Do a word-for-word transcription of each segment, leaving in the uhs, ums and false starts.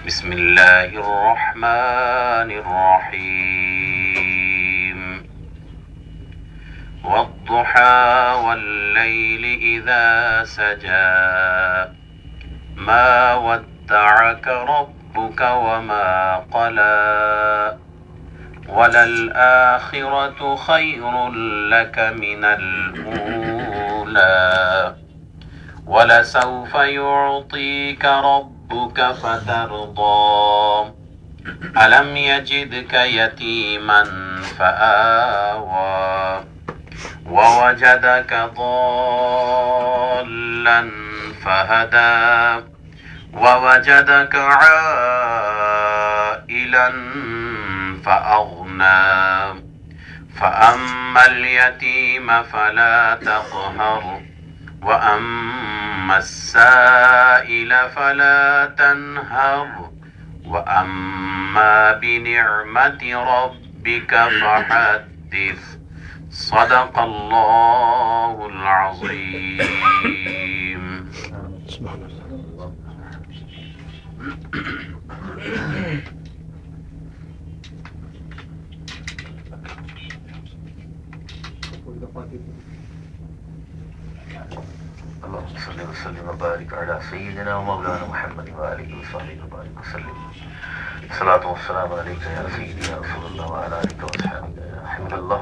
بسم الله الرحمن الرحيم والضحى والليل إذا سجى ما ودعك ربك وما قلى وللآخرة خير لك من الأولى ولسوف يعطيك ربك فترضى ألم يجدك يتيما فآوى ووجدك ضالا فهدى ووجدك عائلا فأغنى فأما اليتيم فلا تقهر وأما السائل فلا تنهر وأما بنعمة ربك فحدث صدق الله العظيم. اللهم صل وسلم وبارك على سيدنا ومولانا محمد وآله وصحبه وبارك وسلم. الصلاة والسلام عليك يا سيدي يا رسول الله وعلى آلك وأصحابك يا حبيب الله.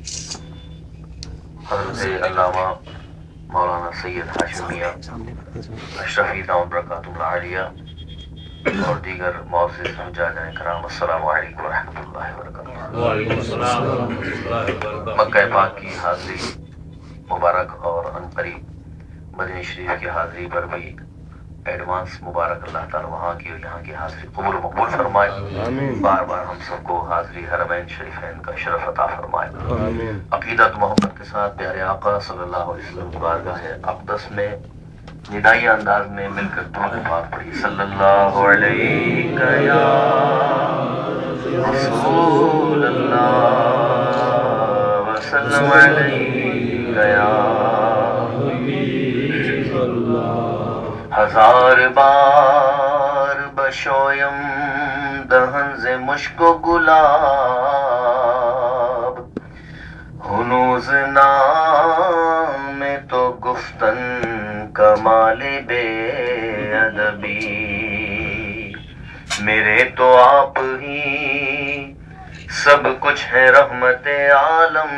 حضرت علامہ مولانا سید ہاشم میاں اشرفی دامت برکاتہ العالیہ اور دیگر معزز حجاجان کرام، السلام علیکم ورحمۃ اللہ وبرکاتہ. وعلیکم السلام ورحمۃ اللہ وبرکاتہ. مکہ پاک کی حاضری مبارک اور عنقریب مدینہ شریف کی حاضری پر بھی ایڈوانس مبارک. اللہ تعالی وہاں کی اور یہاں کی حاضری قبول و مقبول فرمائے. بار بار ہم سب کو حاضری حرمین شریفین کا شرف عطا فرمائے. عقیدت محبت کے ساتھ پیارے آقا صلی اللہ علیہ وسلم کی بارگاہ اقدس میں ندائی انداز میں مل کر درود پاک پڑھی. صلی اللہ علیہ یا رسول اللہ وسلم علیہ یا ہزار بار بشویم دہن ز مشک و گلاب ہنوز نام تو گفتن کمال بے ادبی. میرے تو آپ ہی سب کچھ ہے رحمت عالم.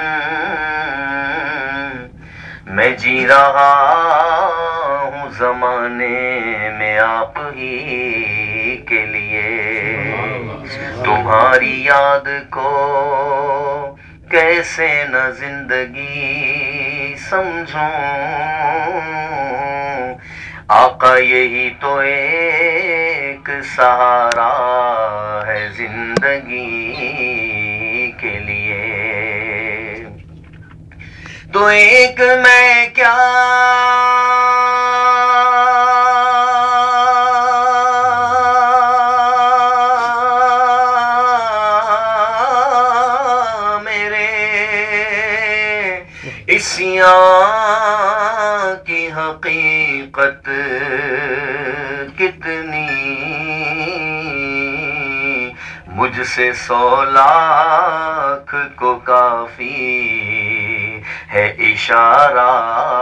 میں جی رہا ہوں زمانے میں آپ ہی کے لیے. تمہاری یاد کو کیسے نہ زندگی سمجھوں. آقا یہی تو ایک سہارا ہے زندگی کے لیے. تو ایک میں کیا میرے اسیاں کی حقیقت کتنی مجھ سے سو لاکھ کو کافی ہے اشارہ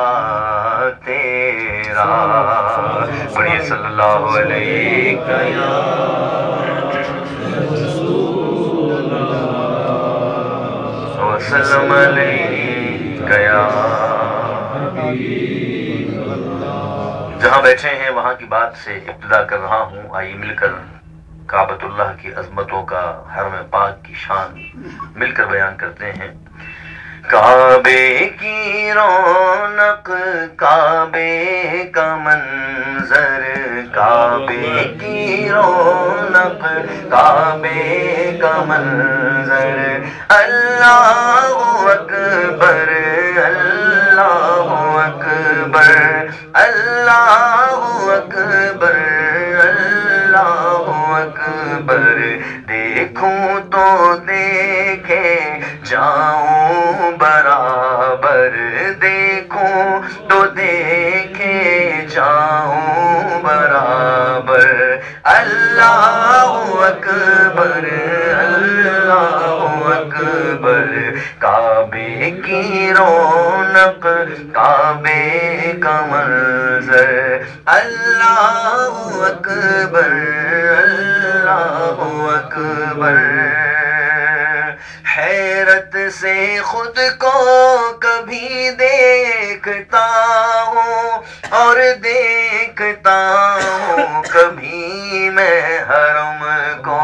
تیرا. پڑھیے صلی اللہ علیہ وسلم علیہ یا. جہاں بیٹھے ہیں وہاں کی بات سے ابتدا کر رہا ہوں. آئیے مل کر کعبۃ اللہ کی عظمتوں کا، حرم پاک کی شان مل کر بیان کرتے ہیں. کعبے کی رونق، کعبے کا منظر، کعبے کی رونق، کعبے کا منظر. اللہ اکبر اللہ اکبر اللہ اکبر اللہ اکبر. دیکھوں تو دیکھے جاؤں برابر، دیکھوں تو دیکھے جاؤں برابر. اللہ اکبر اللہ اکبر کعبے کی رونق کعبے کا منظر اللہ اکبر اللہ اکبر حیرت سے خود کو کبھی دیکھتا ہوں اور دیکھتا ہوں کبھی میں حرم کو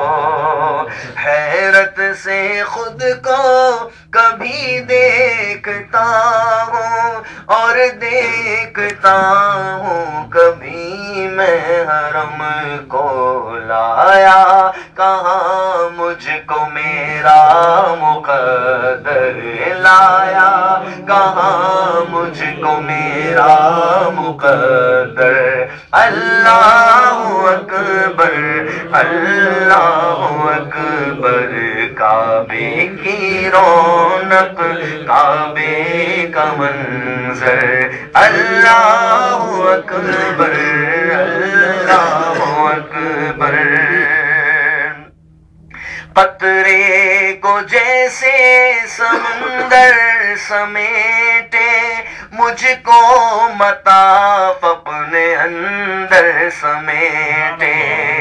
حیرت سے خود کو کبھی دیکھتا ہوں اور دیکھتا ہوں کبھی میں حرم کو لایا کہاں مجھ کو میرا مقدر لایا کہاں مجھ کو میرا مقدر اللہ اکبر اللہ اکبر کعبے کی رونق کعبے کا منظر اللہ اکبر اللہ اکبر قطرے کو جیسے سمندر سمیٹے مجھ کو مطاف اپنے اندر سمیٹے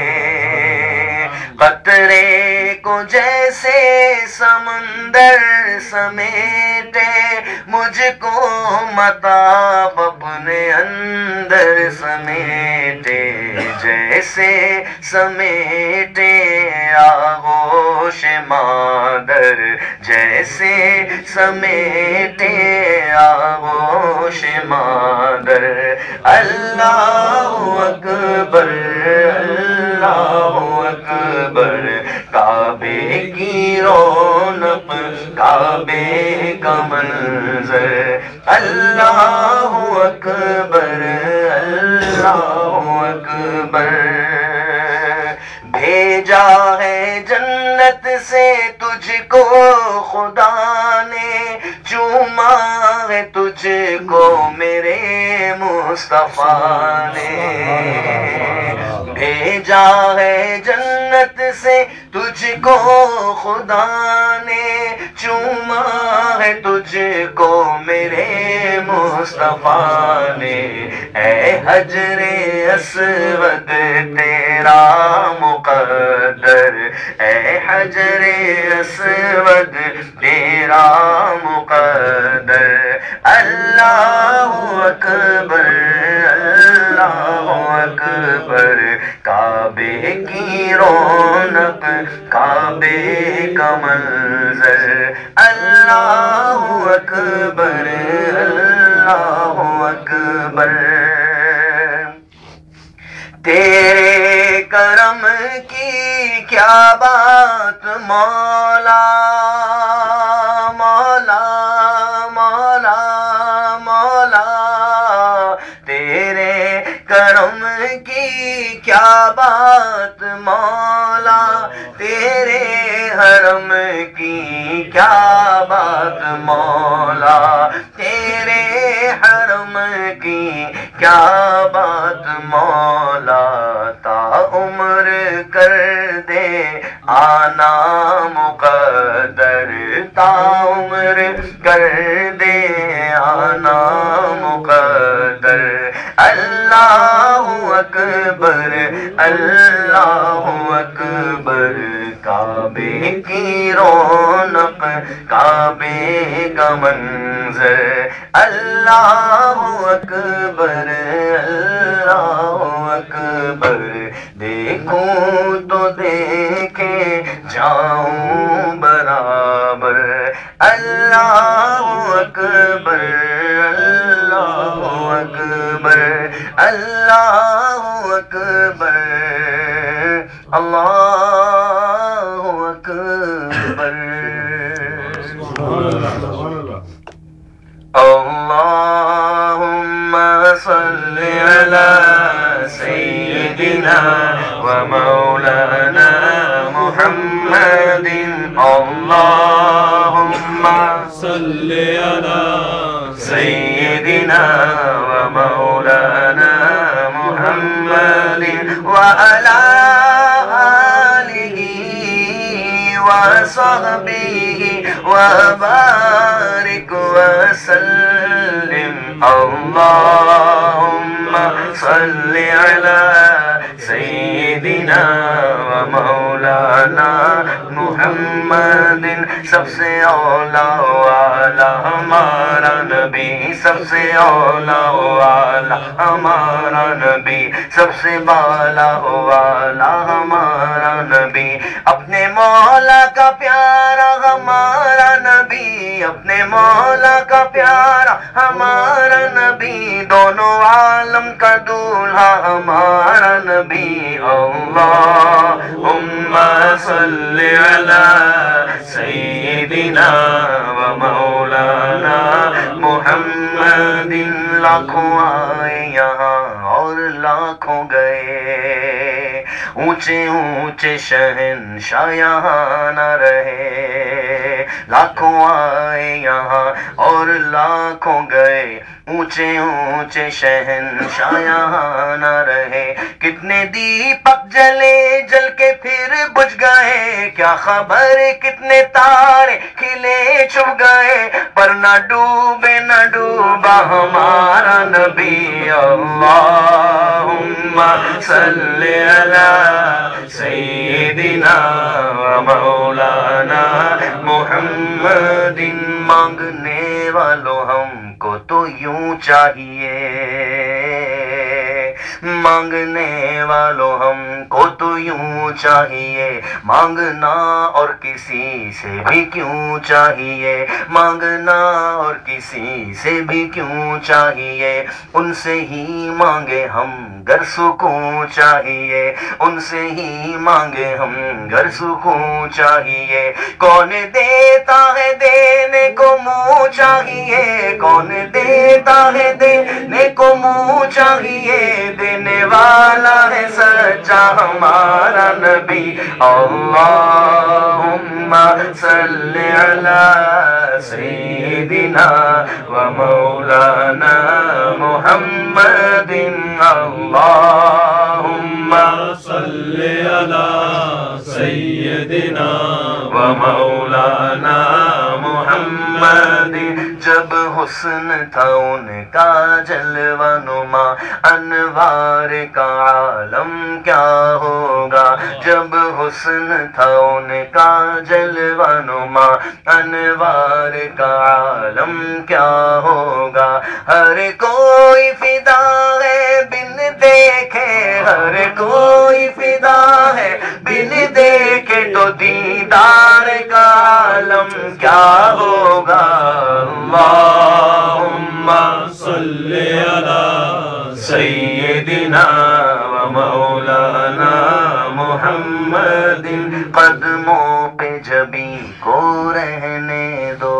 قطرے کو جیسے سمندر سمیٹے مجھ کو مطاف اپنے اندر سمیٹے جیسے سمیٹے آغوش مادر جیسے سمیٹے آغوش مادر اللہ اکبر اللہ اکبر کعبے کی رونق کعبے کا منظر اللہ اکبر اللہ اکبر بھیجا ہے جنت سے تجھ کو خدا نے چوما ہے تجھ کو میرے مصطفیٰ نے بھیجا ہے جنت سے تجھ کو خدا نے چوما ہے تجھ کو میرے مصطفیٰ نے اے حجر اسود تیرا مقدر اے حجر اسود تیرا مقدر اللہ اکبر اللہ اکبر کعبے کی رونق کعبے کا منظر اللہ اکبر اللہ اکبر تیرے کرم کی کیا بات مولا مولا مولا مولا تیرے کرم کی کیا بات مولا تیرے حرم کی کیا بات مولا تیرے حرم کی کیا بات مولا تا عمر کر دے آنا مقدر تا عمر کر دے آنا مقدر اللہ اکبر اللہ اکبر کعبے کی رونق کعبے کا منظر اللہ اکبر اللہ اکبر دیکھوں تو دیکھے جاؤں برابر اللہ اکبر اللہ اکبر اللہ اکبر اللہ اکبر اللہم صل علی سیدنا و مولانا محمد اللہم صل علی سیدنا و مولانا محمد وعلى آله وصحبه وبارك وسلم اللهم صل على سیدنا و مولانا محمد سب سے اولا والا ہمارا نبی سب سے اولا والا ہمارا نبی سب سے بالا والا ہمارا نبی اپنے مولا کا پیارا ہمارا نبی اپنے مولا کا پیارا ہمارا نبی دونوں عالم کا دولہا ہمارا نبی اللہم صلی علی سیدنا و مولانا محمد لاکھوں آئے یہاں اور لاکھوں گئے اونچے اونچے شہنشاہ یہاں نہ رہے لاکھوں آئے یہاں اور لاکھوں گئے اونچے اونچے شہنشاہ یہاں نہ رہے کتنے دیپک جلے جل کے پھر بجھ گئے کیا خبر کتنے تارے کھلے چھپ گئے پر نہ ڈوبے نہ ڈوبا ہمارا نبی اللہم صلی علی سیدنا و مولانا محمد مانگنے والوں ہم کو تو یوں چاہیے مانگنے والوں ہم کو تو یوں چاہیے مانگنا اور کسی سے بھی کیوں چاہیے مانگنا اور کسی سے بھی کیوں چاہیے ان سے ہی مانگے ہم گر سکون چاہیے ان سے ہی مانگے ہم گر سکون چاہیے کون دیتا ہے دینے کو منہ چاہیے کون دیتا ہے دینے کو منہ چاہیے دینے والا ہے سچا ہمارا نبی اللہم صلی علی سیدنا و مولانا محمد اللہم صلی علی سیدنا و مولانا محمد جب حسن تھا ان کا جلوہ نما انوار کا عالم کیا ہوگا جب حسن تھا ان کا جلوہ نما انوار کا عالم کیا ہوگا ہر کوئی فدا ہے بن دیکھے ہر کوئی فدا ہے بن دیکھے تو دیدار کا عالم کیا ہوگا اللہم صلی علی سیدنا و مولانا محمد قدموں پہ جبی کو رہنے دو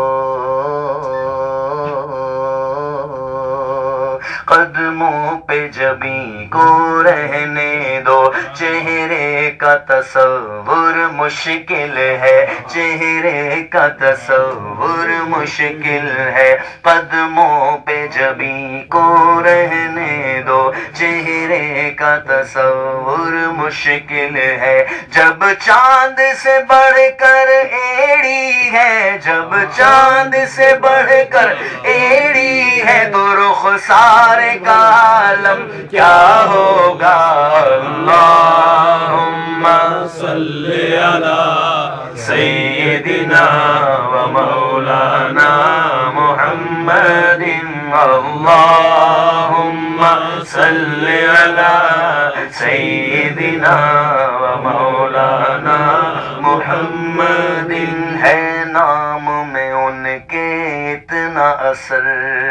قدموں پہ جبی کو رہنے دو چہرے کا تصور مشکل ہے چہرے کا تصور مشکل ہے قدموں پہ جبی کو رہنے دو چہرے کا تصور مشکل ہے جب چاند سے بڑھ کر ایڑی ہے جب چاند سے بڑھ کر ایڑی ہے تو رخسار کا عالم کیا ہوگا اللہم صلی علی سیدنا و مولانا محمد اللہم صلی علی سیدنا و مولانا محمد ہے نام میں ان کے اتنا اثر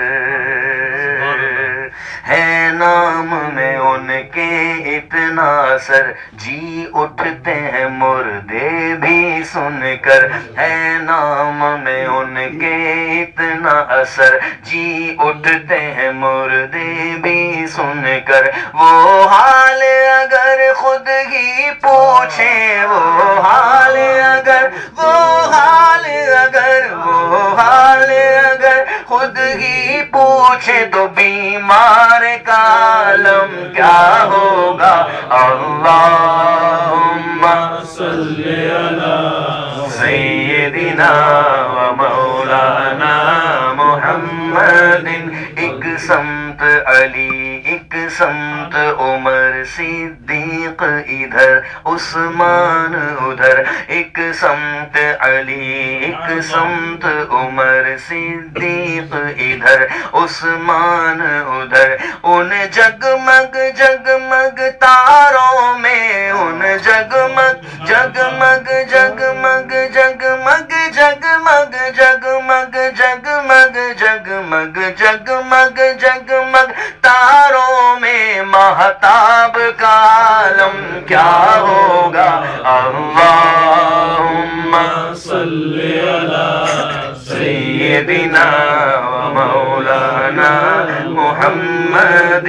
ہے نام میں ان کے اتنا اثر جی اٹھتے ہیں مردے بھی سن کر ہے نام میں ان کے اتنا اثر جی اٹھتے ہیں مردے بھی سن کر وہ حال اگر خود ہی پوچھیں وہ حال اگر وہ حال اگر وہ حال اگر خود ہی پوچھے تو بیمار کا عالم کیا ہو ہوگا اللہم صلی علی سیدنا و مولانا محمد ایک سمت علی ایک سمت عمر صدیق ادھر عثمان ادھر ایک سمت علی ایک سمت عمر صدیق ادھر عثمان ادھر ان جگمگ جگمگ تاروں میں ان جگمگ جگمگ جگمگ جگمگ جگمگ جگمگ جگمگ جگمگ جگمگ جگمگ تاروں میں مہتاب کا عالم کیا ہوگا اللہم صلی علی سیدنا و مولانا محمد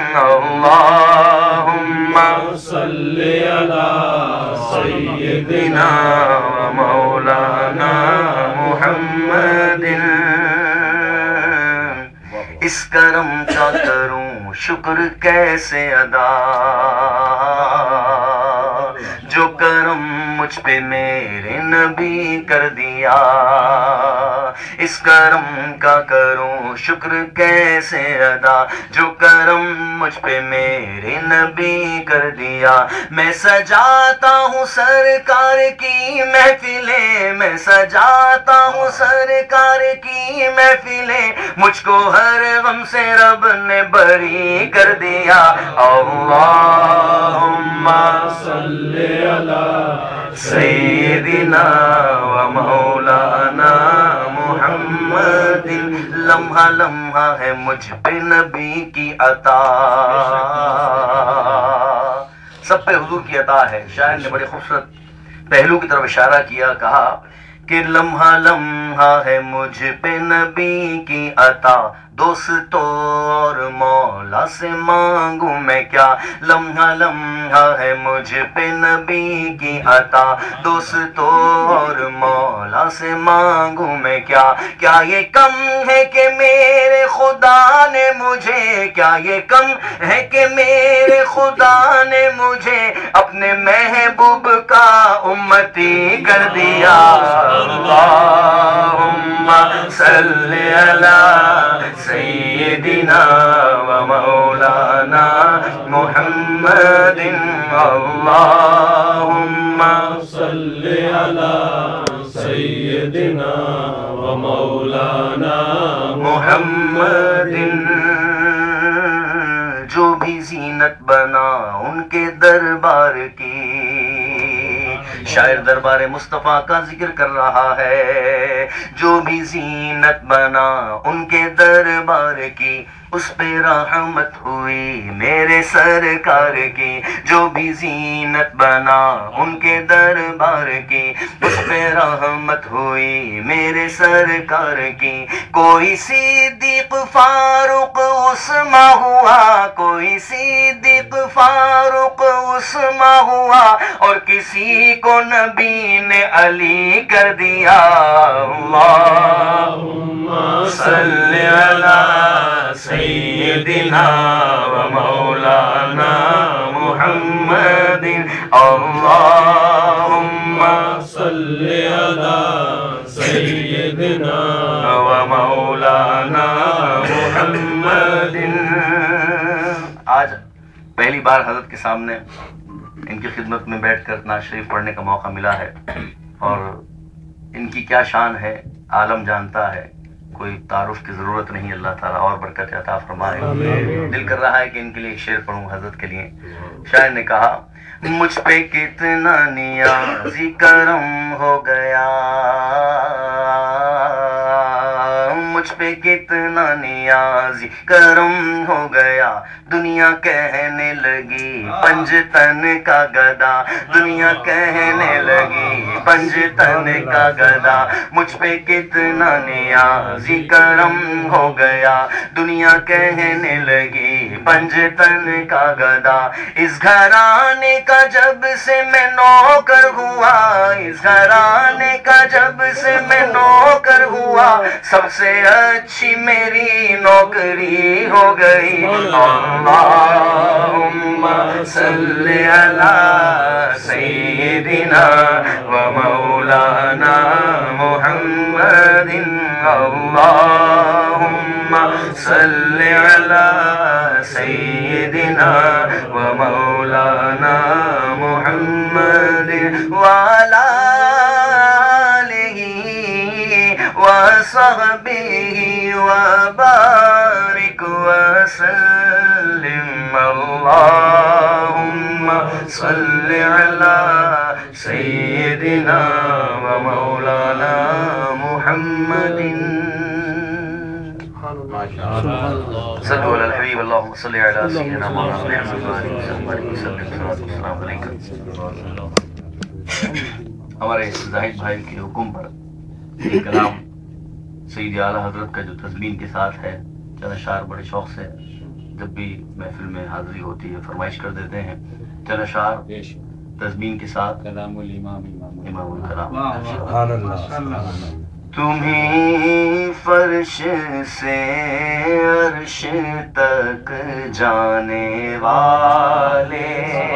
اللہم صلی علی سیدنا و مولانا محمد اس کرم کا کروں شکر کیسے ادا جو کرم مجھ پہ میرے نبی کر دیا اس کرم کا کروں شکر کیسے ادا جو کرم مجھ پہ میرے نبی کر دیا میں سجاتا ہوں سرکار کی محفلیں میں سجاتا ہوں سرکار کی محفلیں مجھ کو ہر غم سے رب نے بری کر دیا اللہم صلی علی سیدنا و مولانا محمد لمحہ لمحہ ہے مجھ پہ نبی کی عطا سب پہ حضور کی عطا ہے شاعر نے بڑے خوبصورت پہلو کی طرف اشارہ کیا کہا کہ لمحہ لمحہ ہے مجھ پہ نبی کی عطا دوستوں اور مولا سے مانگوں میں کیا لمحہ لمحہ ہے مجھ پہ نبی کی عطا دوستوں اور مولا سے مانگوں میں کیا کیا یہ کم ہے کہ میرے خدا نے مجھے کیا یہ کم ہے کہ میرے خدا نے مجھے اپنے محبوب کا امتی کر دیا اللہم صلی علی سیدنا و مولانا محمد اللہم صلی علی سیدنا و مولانا محمد جو بھی زینت بنا ان کے دربار کی شاعر دربار مصطفیٰ کا ذکر کر رہا ہے جو بھی زینت بنا ان کے دربار کی اس پہ رحمت ہوئی میرے سرکار کی جو بھی زینت بنا ان کے دربار کی اس پہ رحمت ہوئی میرے سرکار کی کوئی صدیق فاروق عثمان ہوا کوئی صدیق فاروق عثمان ہوا اور کسی کو نبی نے علی کر دیا اللہم صلی علی سیدنا و مولانا محمد اللہم صلی علی سیدنا و مولانا محمد آج پہلی بار حضرت کے سامنے ان کی خدمت میں بیٹھ کر نعت شریف پڑھنے کا موقع ملا ہے اور ان کی کیا شان ہے عالم جانتا ہے کوئی تعارف کی ضرورت نہیں اللہ تعالیٰ اور برکت عطا فرمائے دل کر رہا ہے کہ ان کے لیے ایک شعر پڑھوں حضرت کے لیے شاعر نے کہا مجھ پہ کتنا نیازی کرم ہو گیا مجھ پہ کتنا نیازی کرم ہو گیا دنیا کہنے لگی پنجتن کا گدا دنیا کہنے لگی پنجتن کا گدا مجھ پہ کتنا نیازی کرم ہو گیا دنیا کہنے لگی پنجتن کا گدا اس گھرانے کا جب سے میں نوکر ہوا اس گھرانے کا جب سے میں نوکر ہوا سب سے اچھی میری نوکری ہو گئی اللہم सल्लि अला सय्यिदिना व मौलाना मुहम्मदिन अल्लाहुम्मा सल्लि अला सय्यिदिना व मौलाना मुहम्मदिन व अला आलिहि व सहबिहि व बारिक व सल्लिम अल्लाहुम्मा सल्लि अला सय्यिदिना व मौलाना मुहम्मदिन सल्लु अला हबीब अल्लाहुम्मा सल्लि अला सय्यिदिना मौलाना मुहम्मद व आलिहि वसल्लम अस्सलाम वालेकुम। हमारे जाहिद भाई के हुक्म पर ये कलाम सईद आला हजरत का जो तस्मीन के साथ है, चंद अशार बड़े शौक से जब भी महफिल में हाजिरी होती है फरमाइश कर देते हैं। चंद अशार तस्मीन के साथ कलामुल इमाम इमामुल कलाम। तुम्हीं फर्श से अर्श तक जाने वाले,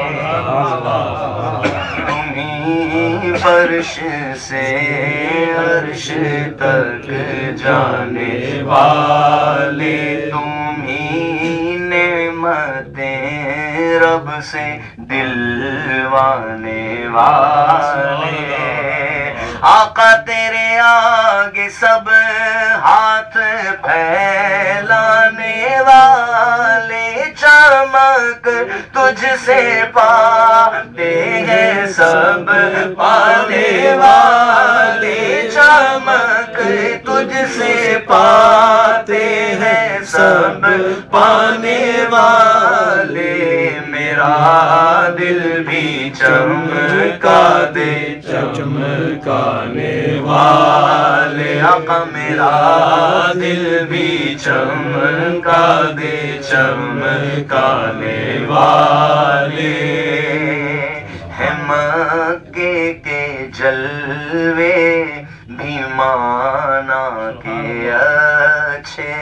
तुम्हीं फर्श से अर्श तक जाने वाले, तुम्हीं नेमतें रब से दिलवाने वाले। आका तेरे आगे सब हाथ फैलाने वाले, चमक तुझसे पाते हैं सब पाने वाले, चमक तुझसे पाते हैं सब पाने वाले। मेरा दिल भी चमका दे चमकाने वाले, आका मेरा दिल भी चमका दे चमकाने वाले। है मक्के के जलवे भी माना के अच्छे,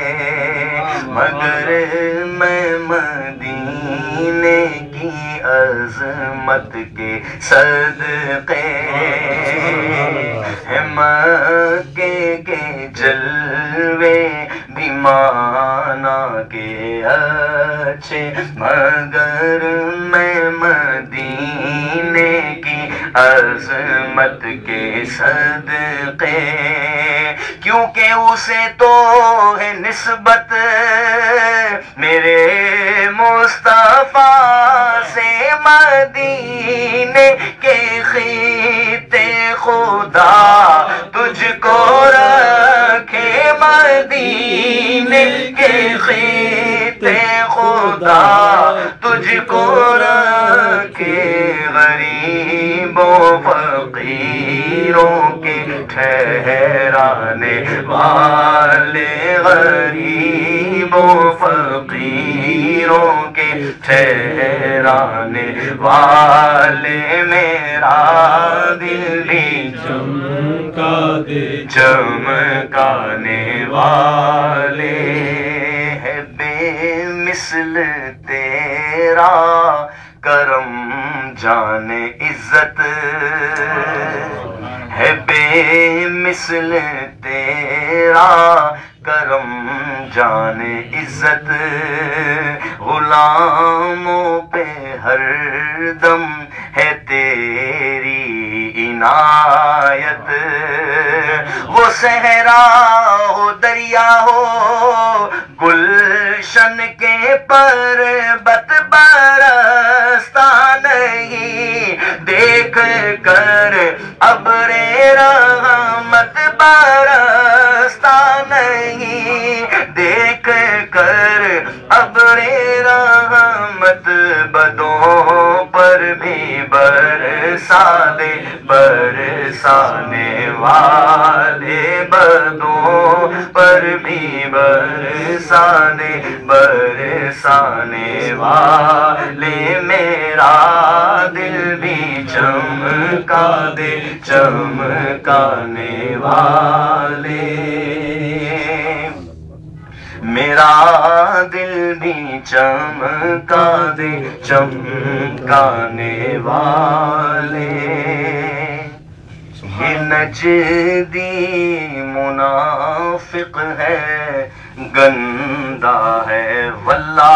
मगर मैं मदीने की अज़मत के सदक़े, है मक्के के जलवे भी माना के अच्छे, मगर मैं मदीने की अज़मत के सदक़े, क्योंकि उसे तो है निस्बत मेरे मुस्तफ़ा से, मदीने के खीते खुदा तुझको रखे, मदीने के खीते खुदा तुझको रखे। गरीबों फकीरों के ठहराने वाले, गरीबों फकीरों के ठहराने वाले, मेरा दिल भी चमका दे चमकाने वाले। है बेमिसल तेरा करम जाने इज्जत, है बेमिसल तेरा करम जाने इज्जत, गुलामों पे हर दम है तेरी इनायत। वो सहरा हो दरिया हो गुलशन के पर्वत बरसता नहीं, देख कर अब्रे रहमत बरसता नहीं, देख कर अब्रे रहमत बदों पर भी बरसा दे, बरसाने वाले बदों पर भी बरसाने बरसाने वाले। मेरा दिल भी चमका दे चमकाने वाले। मेरा میرا دل بھی چمکا دے چمکانے والے. یہ نجدی منافق ہے گندا ہے واللہ،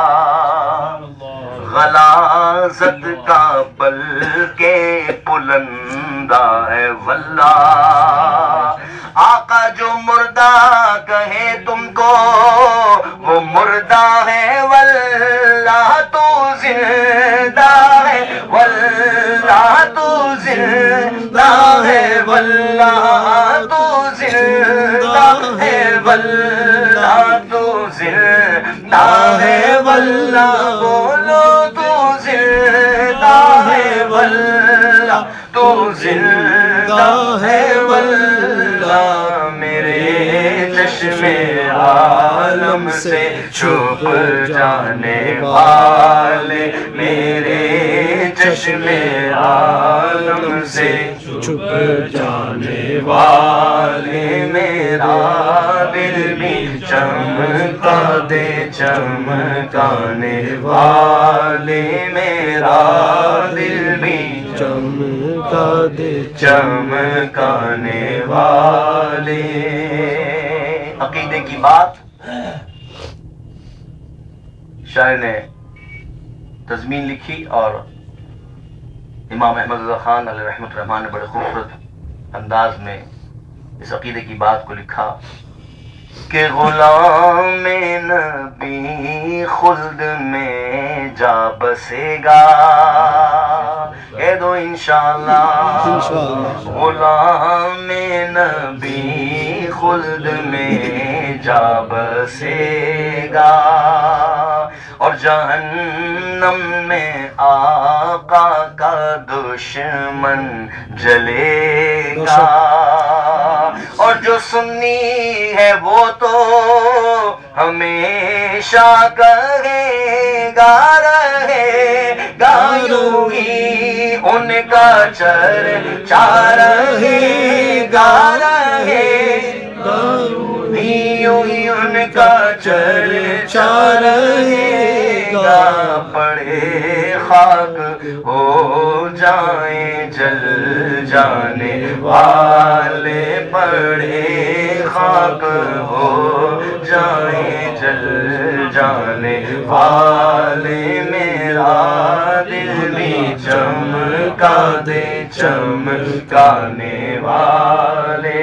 غلاظت کا بل کے پلندہ ہے واللہ. آقا جو مردہ کہے تم کو وہ مردہ ہے واللہ تو زندہ ہے، واللہ تو زندہ ہے، واللہ تو زندہ ہے، واللہ تو زندہ ہے، واللہ بولو تو زندہ ہے، واللہ تو زندہ ہے، واللہ. میرے چشم عالم سے چھپ جانے والے، میرے چشم عالم سے چھپ جانے والے. میرا دل بھی چمکا دے چمکانے والے، میرا دل بھی چمکا دے چمکانے والے. عقیدے کی بات شاعر نے تضمین لکھی اور امام احمد رضا خان علیہ رحمۃ الرحمٰن نے بڑے خوبصورت انداز میں اس عقیدے کی بات کو لکھا کہ غلام نبی خلد میں جا بسے گا. کہہ دو انشاءاللہ غلام نبی خلد میں جا بسے گا، اور جہنم میں آقا کا دشمن جلے گا. اور جو سنی ہے وہ تو ہمیشہ کہے گا رہے گا یوں ہی ان کا چرچا رہے گا رہے گا یوں ہی ان کا چرچا رہے گا. پڑے خاک ہو جائیں جل جانے والے، پڑے خاک ہو جائیں جل جانے والے. میرا دل بھی چمکا دے چمکانے والے.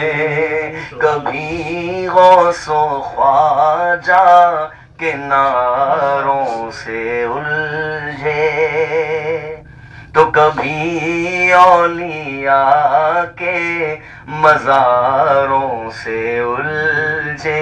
کبھی غوث و خواجہ کے نعروں سے الجھے تو کبھی اولیاء کے مزاروں سے الجھے.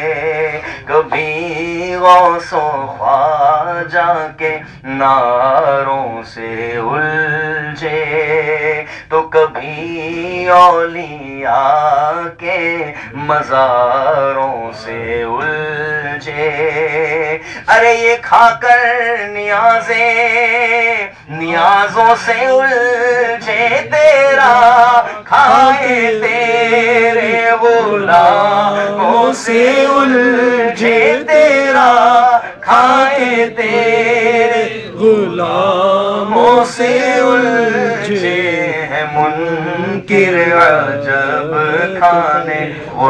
کبھی غوث و خواجہ کے نعروں سے الجھے تو کبھی اولیاء کے مزاروں سے الجھے. ارے یہ کھا کر نیازیں نیازوں سے الجھے تیرا کھائے تیرے غلاموں سے الجھے تیرا کھائے تیرے غلاموں سے الجھے. ہے منکر عجب کھانے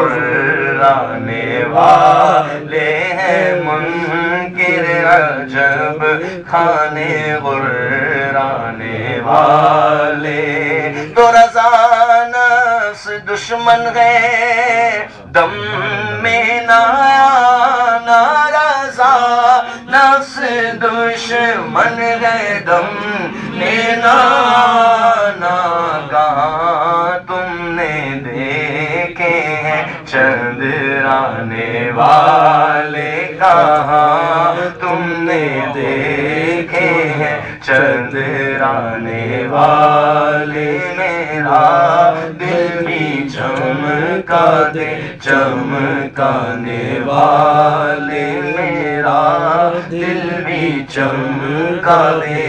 غرانے والے ہیں، منکر عجب کھانے غرانے والے. تو رضا نفس دشمن ہے دم میں نہ آنا، رضا نفس دشمن ہے دم میں نہ آنا. کہاں تم نے دیکھے ہیں چندرانے والے، کہاں تم نے دیکھے ہیں چندرانے والے. میرا دل بھی چمکا دے چمکانے والے، میرا دل بھی چمکا دے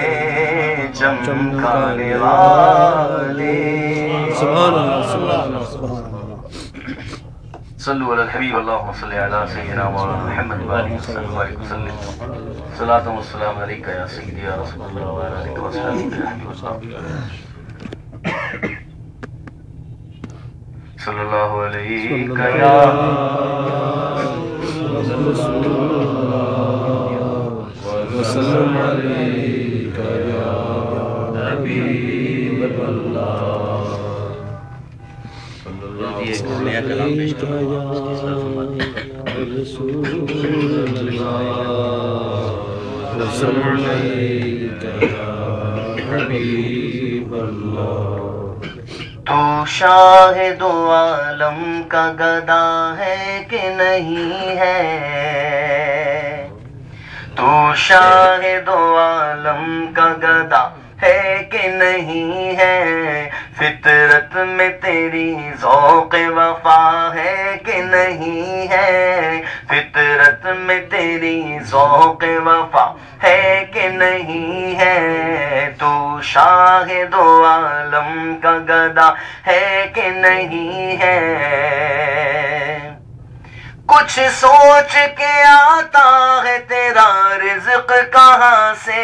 چمکانے والے. سبحان اللہ سبحان اللہ سبحان اللہ. صلو علی الحبیب اللہم صلی علی سیدنا مولانا محمد وآلہ وسلم وسلم صلاۃ و السلام علیکہ یا سیدی یا رسول اللہ وعلی آلہ وصحبہ صلی اللہ علیکہ یا وسلم علیکہ یا حبیب اللہ ایک نیا کلام پیش کرنا تو شاہ دو عالم کا گدا ہے کہ نہیں ہے تو شاہ دو عالم کا گدا ہے کہ نہیں ہے فطرت میں تیری ذوق وفا ہے کہ نہیں ہے فطرت میں تیری ذوق وفا ہے کہ نہیں ہے تو شاہ دو عالم کا گدا ہے کہ نہیں ہے کچھ سوچ کے آتا ہے تیرا رزق کہاں سے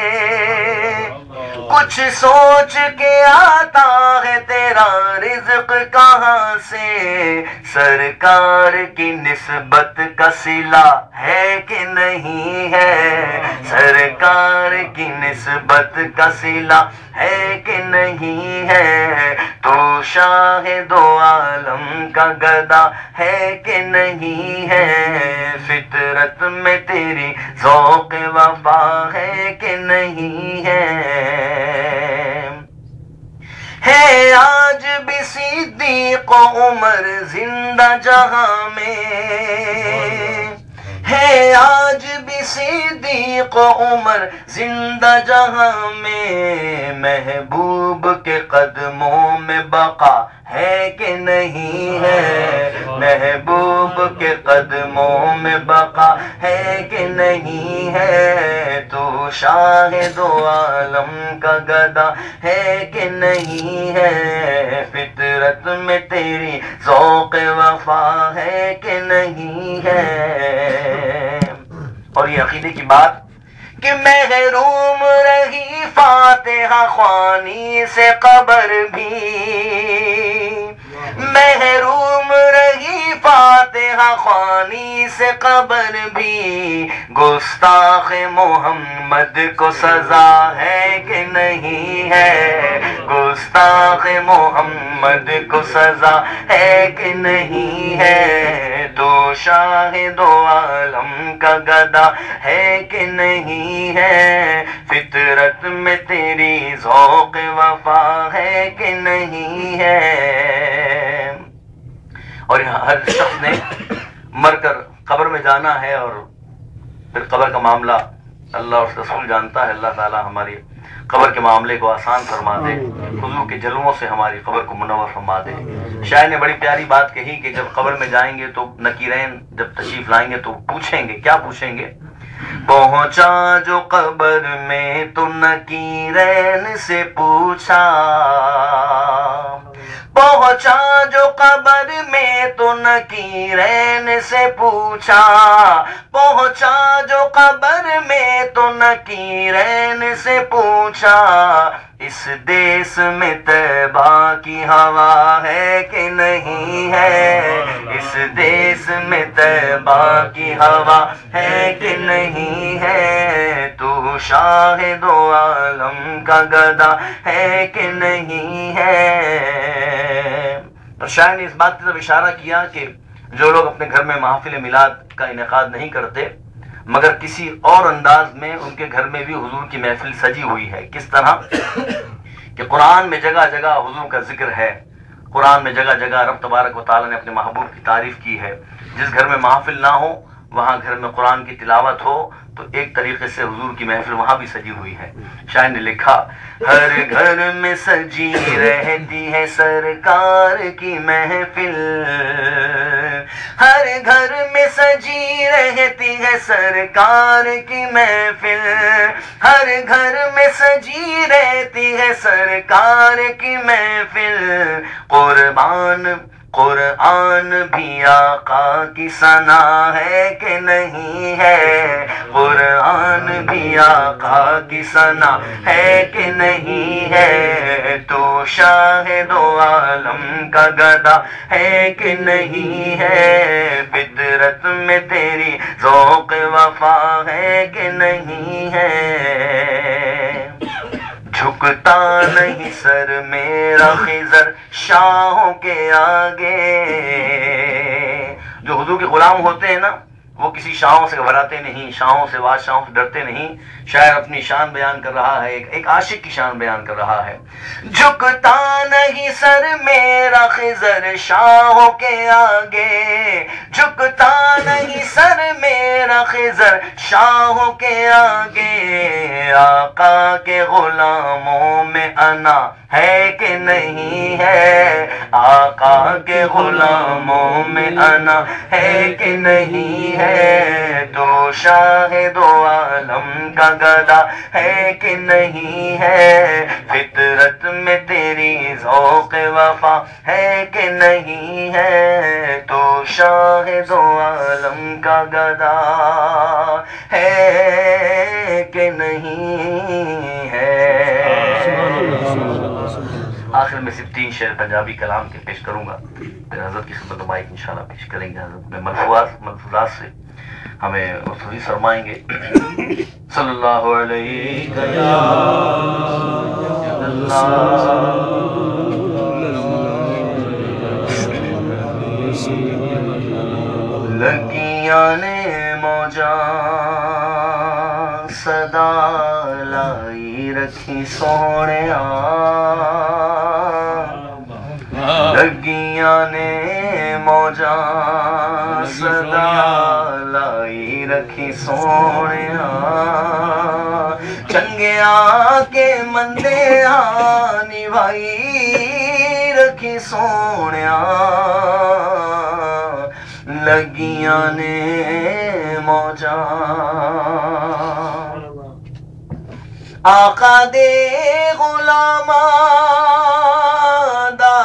کچھ سوچ کے آتا ہے تیرا رزق کہاں سے سرکار کی نسبت کا صلہ ہے کہ نہیں ہے سرکار کی نسبت کا صلہ ہے کہ نہیں ہے تو شاہ دو عالم کا گدا ہے کہ نہیں ہے فطرت میں تیری ذوق وفا ہے کہ نہیں ہے ہے آج بھی صدیق و عمر زندہ جہاں میں ہے آج بھی صدیق و عمر زندہ جہاں میں محبوب کے قدموں میں بقا ہے کہ نہیں ہے محبوب کے قدموں میں بقا ہے کہ نہیں ہے تو شاہ دو عالم کا گدا ہے کہ نہیں ہے فطرت میں تیری ذوق وفا ہے کہ نہیں ہے اور یہ عقیدے کی بات کہ محروم رہی فاتحہ خوانی سے قبر بھی محروم رہی فاتحہ خوانی سے قبر بھی گستاخ محمد کو سزا ہے کہ نہیں ہے گستاخ محمد کو سزا ہے کہ نہیں ہے تو شاہ دو عالم کا گدا ہے کہ نہیں ہے فطرت میں تیری ذوق وفا ہے کہ نہیں ہے اور یہاں ہر شخص نے مر کر قبر میں جانا ہے اور پھر قبر کا معاملہ اللہ اور رسول جانتا ہے اللہ تعالی ہماری قبر کے معاملے کو آسان فرما دے حضور کے جلووں سے ہماری قبر کو منور فرما دے شاعر نے بڑی پیاری بات کہی کہ جب قبر میں جائیں گے تو نکیرین جب تشریف لائیں گے تو پوچھیں گے کیا پوچھیں گے پہنچا جو قبر میں تو نکیرین سے پوچھا پہنچا جو قبر میں تو نکیرین سے پوچھا پہنچا جو قبر میں تو نکیرین سے پوچھا اس دیس میں طیبہ کی ہوا ہے کہ نہیں ہے اس دیس میں طیبہ کی ہوا ہے کہ نہیں ہے تو شاہ دو عالم کا گدا ہے کہ نہیں ہے تو شاعر نے اس بات کی طرف اشارہ کیا کہ جو لوگ اپنے گھر میں محافل میلاد کا انعقاد نہیں کرتے مگر کسی اور انداز میں ان کے گھر میں بھی حضور کی محفل سجی ہوئی ہے کس طرح کہ قرآن میں جگہ جگہ حضور کا ذکر ہے قرآن میں جگہ جگہ رب تبارک و تعالیٰ نے اپنے محبوب کی تعریف کی ہے جس گھر میں محافل نہ ہو وہاں گھر میں قرآن کی تلاوت ہو تو ایک طریقے سے حضور کی محفل وہاں بھی سجی ہوئی ہے شاعر نے لکھا ہر گھر میں سجی رہتی ہے سرکار کی محفل ہر گھر میں سجی رہتی ہے سرکار کی محفل ہر گھر میں سجی رہتی ہے سرکار کی محفل قربان قرآن بھی آقا کی ثنا ہے کہ نہیں ہے، قرآن بھی آقا کی ثنا ہے کہ نہیں ہے، تو شاہد و عالم کا گدا ہے کہ نہیں ہے، فطرت میں تیری ذوق وفا ہے کہ نہیں ہے، جھکتا نہیں سر میرا خضر شاہوں کے آگے۔ جو حضور کے غلام ہوتے ہیں نا وہ کسی شاہوں سے گھبراتے نہیں، شاہوں سے بادشاہوں سے ڈرتے نہیں۔ شاعر اپنی شان بیان کر رہا ہے، ایک, ایک عاشق کی شان بیان کر رہا ہے۔ جھکتا نہیں سر میرا خضر شاہوں کے آگے، جھکتا نہیں سر میرا خضر شاہوں کے آگے، آقا کے غلاموں میں انا ہے کہ نہیں ہے، آقا کے غلاموں میں انا ہے کہ نہیں ہے، تو شاہد و عالم کا گدا ہے کہ نہیں ہے، فطرت میں تیری ذوق وفا ہے کہ نہیں ہے، تو شاہد و عالم کا گدا ہے کہ نہیں ہے۔ آخر میں صرف تین شعر پنجابی کلام کے پیش کروں گا، پھر حضرت کی خدمت میں مائک انشاءاللہ پیش کریں گے۔ حضرت میں ملفوظات ملفوظات سے ہمیں وصولی فرمائیں گے۔ صلی اللہ علیہ یا لگیاں نے موجاں صدا لائی رکھی سونیا، لگیاں نے موجاں صدا لائی رکھی سونیا، چنگیاں کے مندے آنی بھائی رکھی سونیا، لگیاں نے موجاں آقا دے غلاماں دا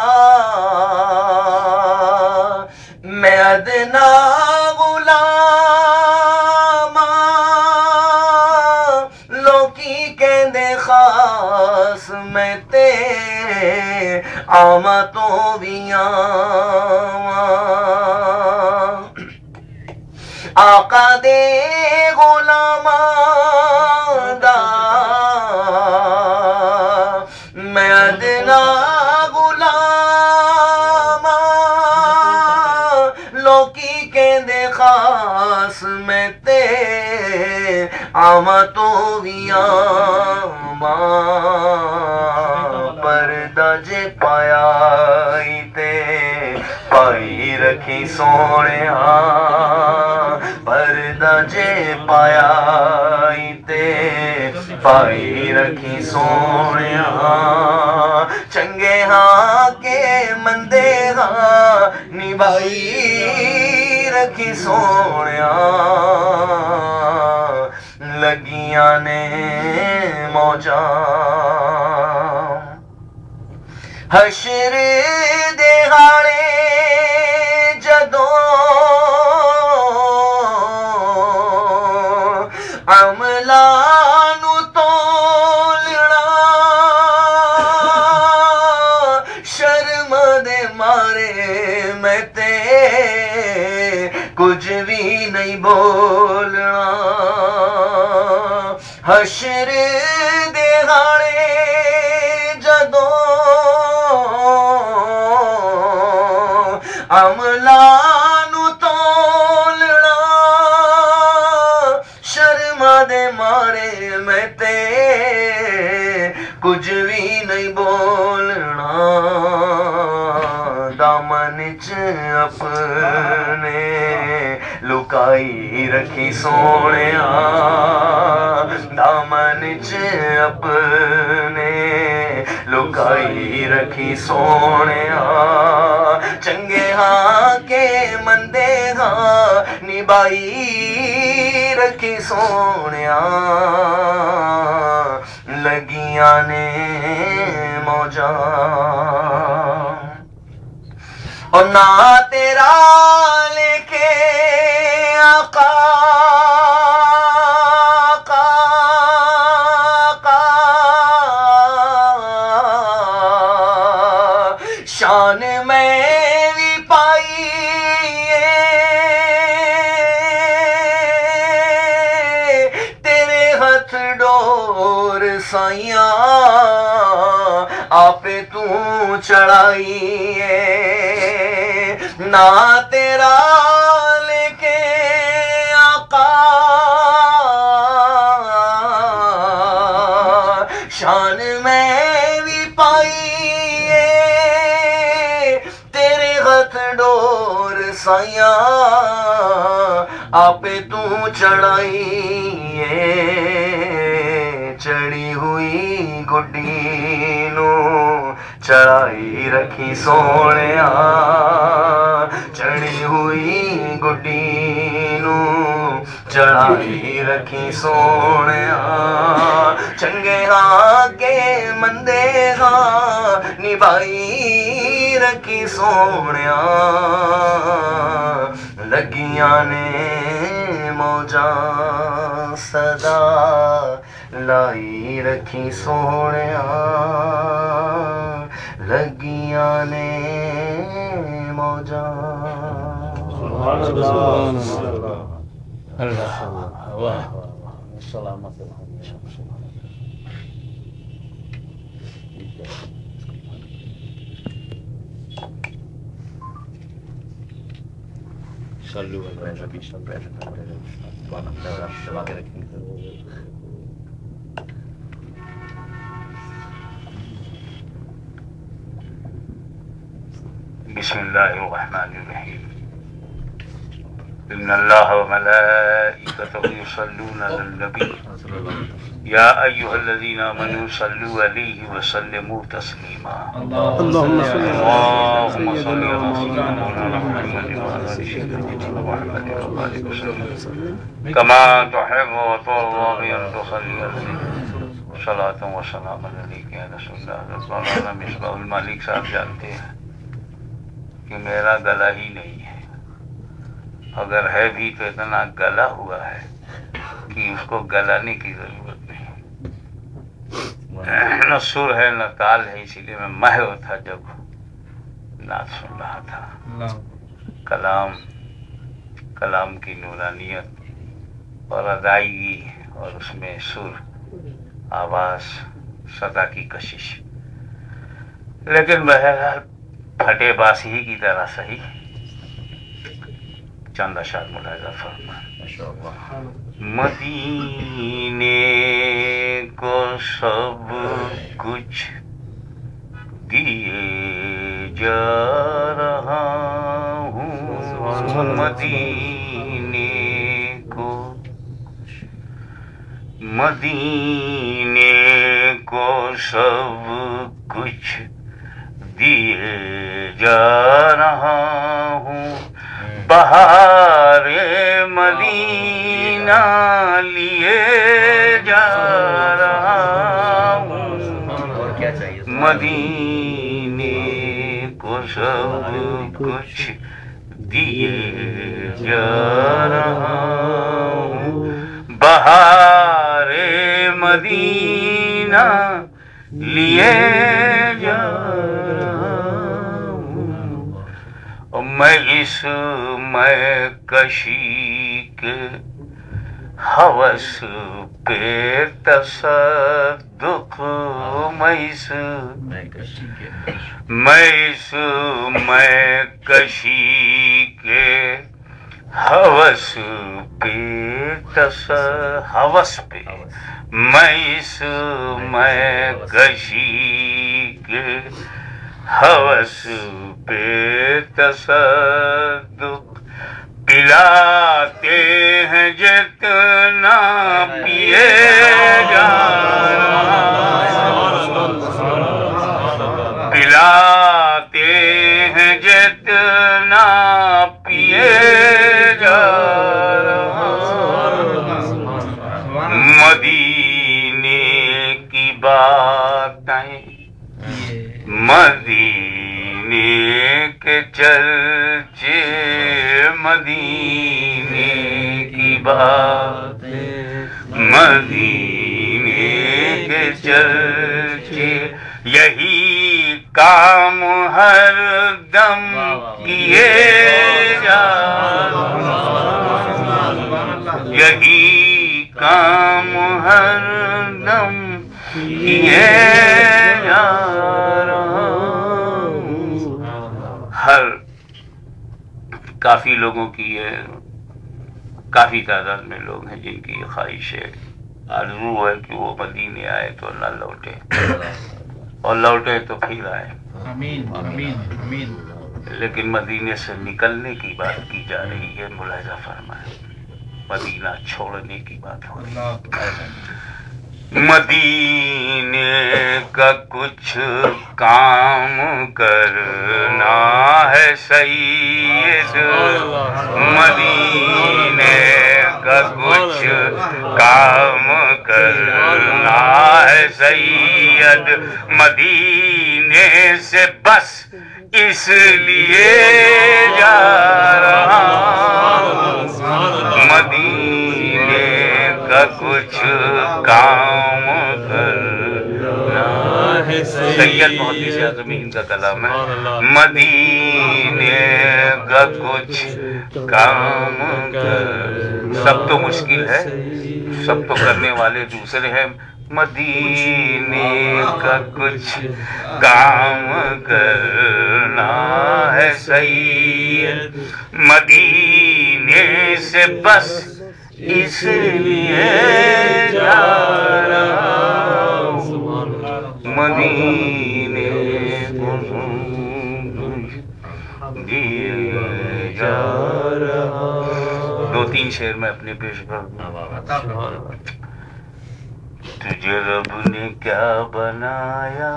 میں ادنا غلاماں، لوکی کہندے خاص میں تے آما تو بھی آواں، آقا دے غلاماں دا میں ادنا غلاماں، لوکی کہندے خاص میں تے آما تو بھی آواں، پردہ جے پایا تے پائی رکھی سونیا، پردہ جے پایا تے پائی رکھی سونیا، چنگے ہاں کے مندے ہاں نبھائی رکھی سونیا، لگیاں نے موجاں حشر دہاڑے جدوں عملاں نو تولنا، شرم دے مارے میں تے کچھ بھی نہیں بولنا، حشر دہاڑے جدوں عملاں نو تولنا، شرم دے مارے میں تے کچھ بھی نہیں بولنا، دامن چ اپنے لکائی رکھی سونیا، دامن چ اپنے لکائی رکھی سونیا، چنگے ہاں کے مندے ہاں نبھائی رکھی سونیا، لگیاں نے موجاں اور نہ تیرا لے کے آقا شان میری پائی تیرے ہاتھ ڈور سائیاں آپ تو چڑھائی نہ تیرا لے کے آقا شان میری پائی ڈور سائیاں آپ تو چڑھائی چڑھی ہوئی گڈی نو چڑھائی رکھی سونیا چڑھی ہوئی گڈی نو چڑھائی رکھی سونیا چنگے ہاں کے مندے ہاں نبھائی رکھی سونیا لگیاں نے موجاں صدا لائی رکھی سونیا لگیاں نے موجاں سبحان اللہ اللہ واہ واہ سلامت صلو علی نبی صلی اللہ علیہ وسلم بسم اللہ الرحمن الرحیم ان اللہ وملائکتہ یصلون علی النبی یا ایھا الذین آمنوا صلوا علیہ وسلموا تسلیما اللهم صل اللهم صل علی سیدنا محمد وعلى آل سیدنا محمد کما تحب وترضى ان تصلی علیہ صلاۃ و سلام علیک یا رسول اللہ. مولانا مصباح المالک صاحب جانتے ہیں کہ میرا گلا ہی نہیں ہے، اگر ہے بھی تو اتنا گلا ہوا ہے کہ اس کو گلانے کی ضرورت نہیں. نہ سر ہے نہ تال ہے، اسی لیے میں محو تھا جب نعت سن رہا تھا. کلام کلام کی نورانیت اور ادائیگی اور اس میں سر، آواز، صدا کی کشش، لیکن بہرحال پھٹے باسی کی طرح صحیح چند اشعار ملاحظہ فرما. مدینے کو سب کچھ دیے جا رہا ہوں، مدینے کو مدینے کو سب کچھ دیے جا رہا ہوں، بہار مدینہ لیے جا رہا ہوں، مدینے کو سب کچھ دیے جا رہا ہوں، بہار مدینہ لیے جا میں اس میں کشی کے ہوس پہ تصدق، میں اس میں اس میں کشی کے ہوس پہ تصدق ہوس پہ میں اس میں کشی کے ہوس پہ تصدق، پلاتے ہیں جتنا پیے جا پلاتے ہیں جتنا پیے جا مدینے کی باتیں مدینے کے چرچے مدینے کی باتیں، مدینے کے چرچے، یہی کام ہر دم کیے جا، یہی کام ہر دم کیے جا رہا ہوں۔ ہر کافی لوگوں کی یہ کافی تعداد میں لوگ ہیں جن کی یہ خواہش ہے، آرزو ہے کہ وہ مدینے آئے تو نہ لوٹے، اور لوٹے تو پھر آئے۔ آمین آمین آمین۔ لیکن مدینے سے نکلنے کی بات کی جا رہی ہے، ملاحظہ فرمائیں، مدینہ چھوڑنے کی بات ہو رہی ہے۔ مدینے کا کچھ کام کرنا ہے سید، مدینے کا کچھ کام کرنا ہے سید، مدینے سے بس اس لیے جا رہا ہوں، مدینے کا کچھ کام کرنا ہے سید محدث اعظمین کا کلام ہے، مدینے کا کچھ کام کر، سب تو مشکل ہے، سب تو کرنے والے دوسرے ہیں، مدینے کا کچھ کام کرنا ہے سید، مدینے سے بس اس لیے جا رہا ہوں، مدینے کو دیے جا رہا ہوں۔ دو تین شعر میں اپنے پیش کر دوں۔ تجھے رب نے کیا بنایا،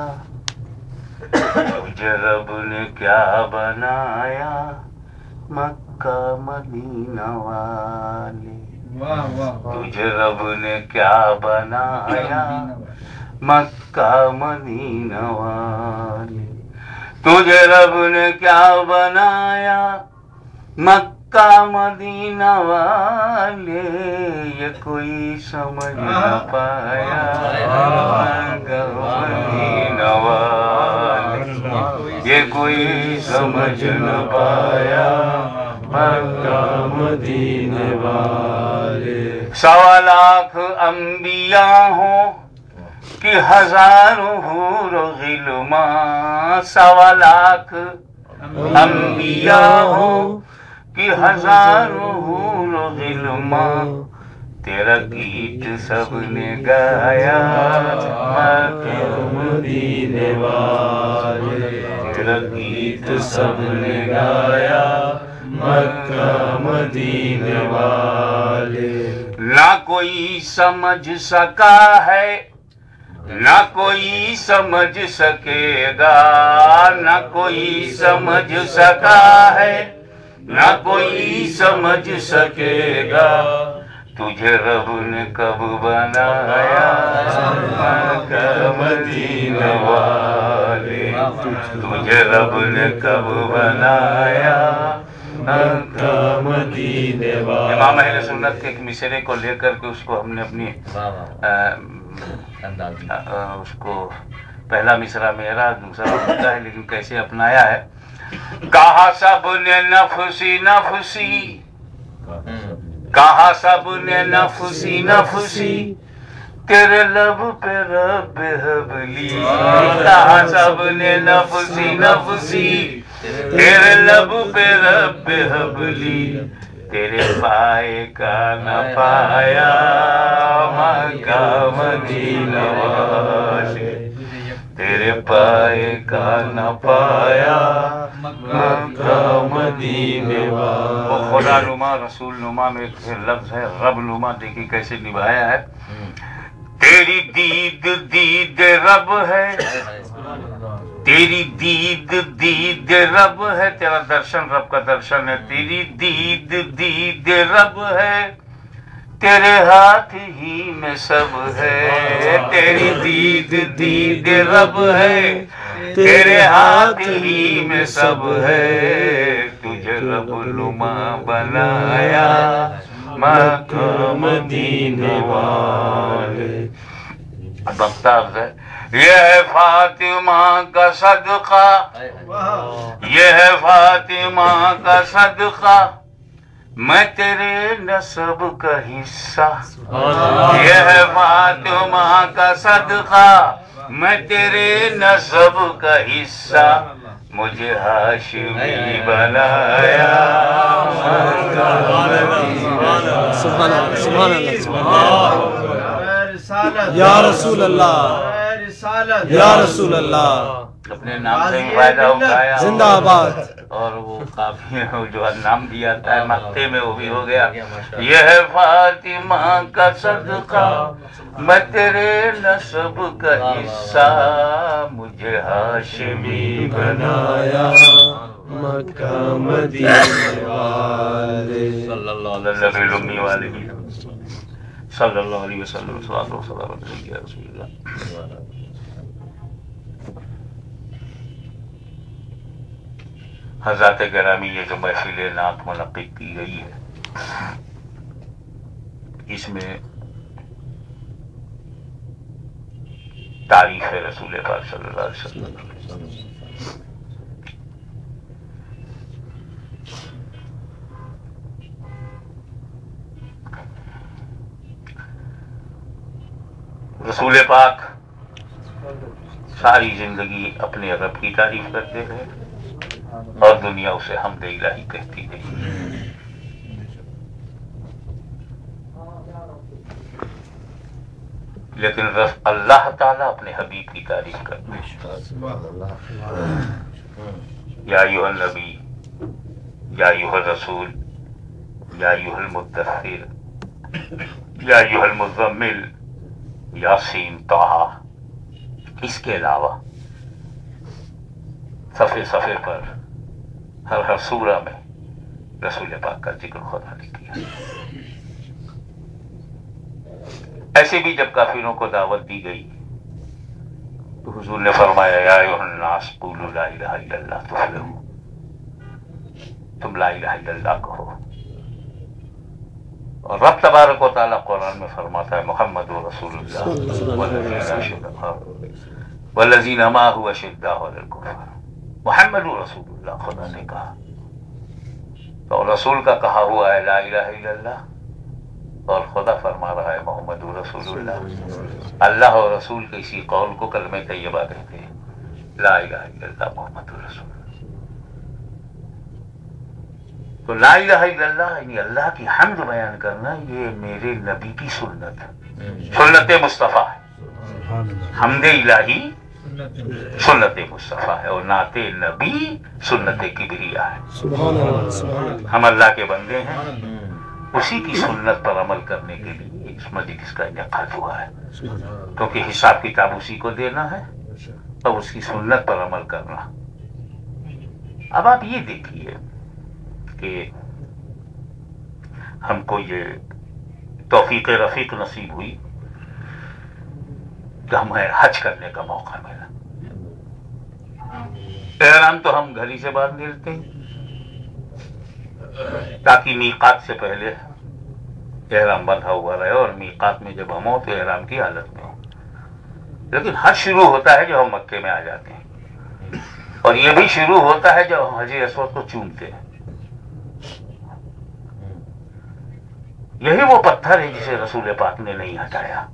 تجھے رب نے کیا بنایا، مکہ مدینہ والے، تجھے رب نے کیا بنایا، مکہ مدینہ والے، تجھے رب نے کیا بنایا، مکہ مدینہ والے، یہ کوئی سمجھ نہ پایا، مکہ مدینہ والے، یہ کوئی سمجھ نہ پایا، مکہ مدینہ والے۔ سوا لاکھ انبیاء ہوں کہ ہزاروں حور و غلمان، سوا لاکھ انبیاء ہوں کہ ہزاروں حور و غلمان، تیرا گیت سب نے گایا، مکہ مدینے والے، تیرا گیت سب نے گایا، مکہ مدینے والے۔ نہ کوئی سمجھ سکا ہے، نہ کوئی سمجھ سکے گا، نہ کوئی سمجھ سکا ہے، نہ کوئی سمجھ سکے گا، تجھے رب نے کب بنایا، مکہ مدینہ والے، تجھے رب نے کب بنایا، مکہ مدینہ والے۔ امام اہل سنت کے ایک مصرے کو لے کر کے اس کو ہم نے اپنی اس کو پہلا مصرع میرا، دوسرا ہوتا ہے، لیکن کیسے اپنایا ہے۔ کہا سب نے نفسی نفسی، کہا سب نے نفسی نفسی، تیرے لب پہ رب حبلی، کہا سب نے نفسی نفسی، تیرے لب پہ رب حبلی، تیرے پائے کا نہ پایا، مکہ مدینہ والے، تیرے پائے کا نہ پایا، مکہ مدینہ والے۔ وہ خدا نما رسول نما میں ایک لفظ ہے رب نما، دیکھیں کیسے نبھایا ہے۔ تیری دید دید رب ہے، تیری دید دید رب ہے، تیرا درشن رب کا درشن ہے، تیری دید دید رب ہے، تیرے ہاتھ ہی میں سب ہے، تیری دید دید رب ہے، تیرے ہاتھ ہی میں سب ہے، تجھے رب نما بنایا مکہ مدینے والے. بختاب ہے یہ ہے فاطمہ کا صدقہ، یہ ہے فاطمہ کا صدقہ، میں تیرے نسب کا حصہ. یہ ہے فاطمہ کا صدقہ، میں تیرے نسب کا حصہ، مجھے ہاشمی بنایا. سبحان اللہ سبحان اللہ سبحان اللہ یا رسول اللہ یا رسول اللہ. اپنے نام سے بھی فائدہ اٹھایا زندہ آباد. اور وہ کافی جو نام دیا جاتا ہے مکتے میں وہ بھی ہو گیا. یہ ہے فاطمہ کا صدقہ، میں تیرے نسب کا حصہ، مجھے ہاشمی بنایا مکہ مدینے والے. صلی اللہ علیہ وسلم والے صلی اللہ علیہ وسلم. صلوات و سلام علیہ یا رسول اللہ. حضرات گرامی، یہ جو محفل نعت منعقد کی گئی ہے، اس میں تعریف ہے رسول پاک صلی اللہ علیہ وسلم. رسول پاک ساری زندگی اپنے رب کی تعریف کرتے رہے اور دنیا اسے حمد الہی کہتی گئی. لیکن اللہ تعالیٰ اپنے حبیب کی تعریف کرتے ہیں. یا ایھا النبی، یا ایھا الرسول، یا ایھا المدثر، یا ایھا المزمل، یاسین طٰہٰ. اس کے علاوہ صفحے صفحے پر ہر ہر سورہ میں رسول پاک کا ذکر خدا نے کیا. ایسے بھی جب کافروں کو دعوت دی گئی تو حضور نے فرمایا یا ایھا الناس قولوا لا الہ الا اللہ تفلحوا. تم لا الہ الا اللہ کہو. اور رب تبارک و تعالیٰ قرآن میں فرماتا ہے محمد رسول اللہ والذین معہ اشداء علی الکفار. محمد رسول اللہ خدا نے کہا تو رسول کا کہا ہوا ہے لا الہ الا اللہ، اور خدا فرما رہا ہے محمد رسول اللہ. اللہ اور رسول کے اسی قول کو کلمہ طیبہ کہتے ہیں، لا الہ الا اللہ محمد رسول اللہ. تو لا الہ الا اللہ یعنی اللہ کی حمد بیان کرنا، یہ میرے نبی کی سنت ہے، سنت مصطفیٰ ہے. حمد الہی سنت مصطفیٰ ہے اور نعت نبی سنت کبریہ ہے. سبحان اللہ سبحان اللہ. ہم اللہ کے بندے ہیں، اسی کی سنت پر عمل کرنے کے لیے اس مجلس کا انعقاد ہوا ہے، کیونکہ حساب کتاب اسی کو دینا ہے اور اس کی سنت پر عمل کرنا. اب آپ یہ دیکھیے کہ ہم کو یہ توفیق رفیق نصیب ہوئی کہ ہمیں حج کرنے کا موقع ملا. احرام تو ہم گھر ہی سے باندھ لیتے ہیں تاکہ میقات سے پہلے احرام بندھا ہوا رہے اور میقات میں جب ہم ہو تو احرام کی حالت میں ہو. لیکن حج شروع ہوتا ہے جب ہم مکے میں آ جاتے ہیں، اور یہ بھی شروع ہوتا ہے جب ہم حجر اسود کو چومتے ہیں. یہی وہ پتھر ہے جسے رسول پاک نے نہیں ہٹایا.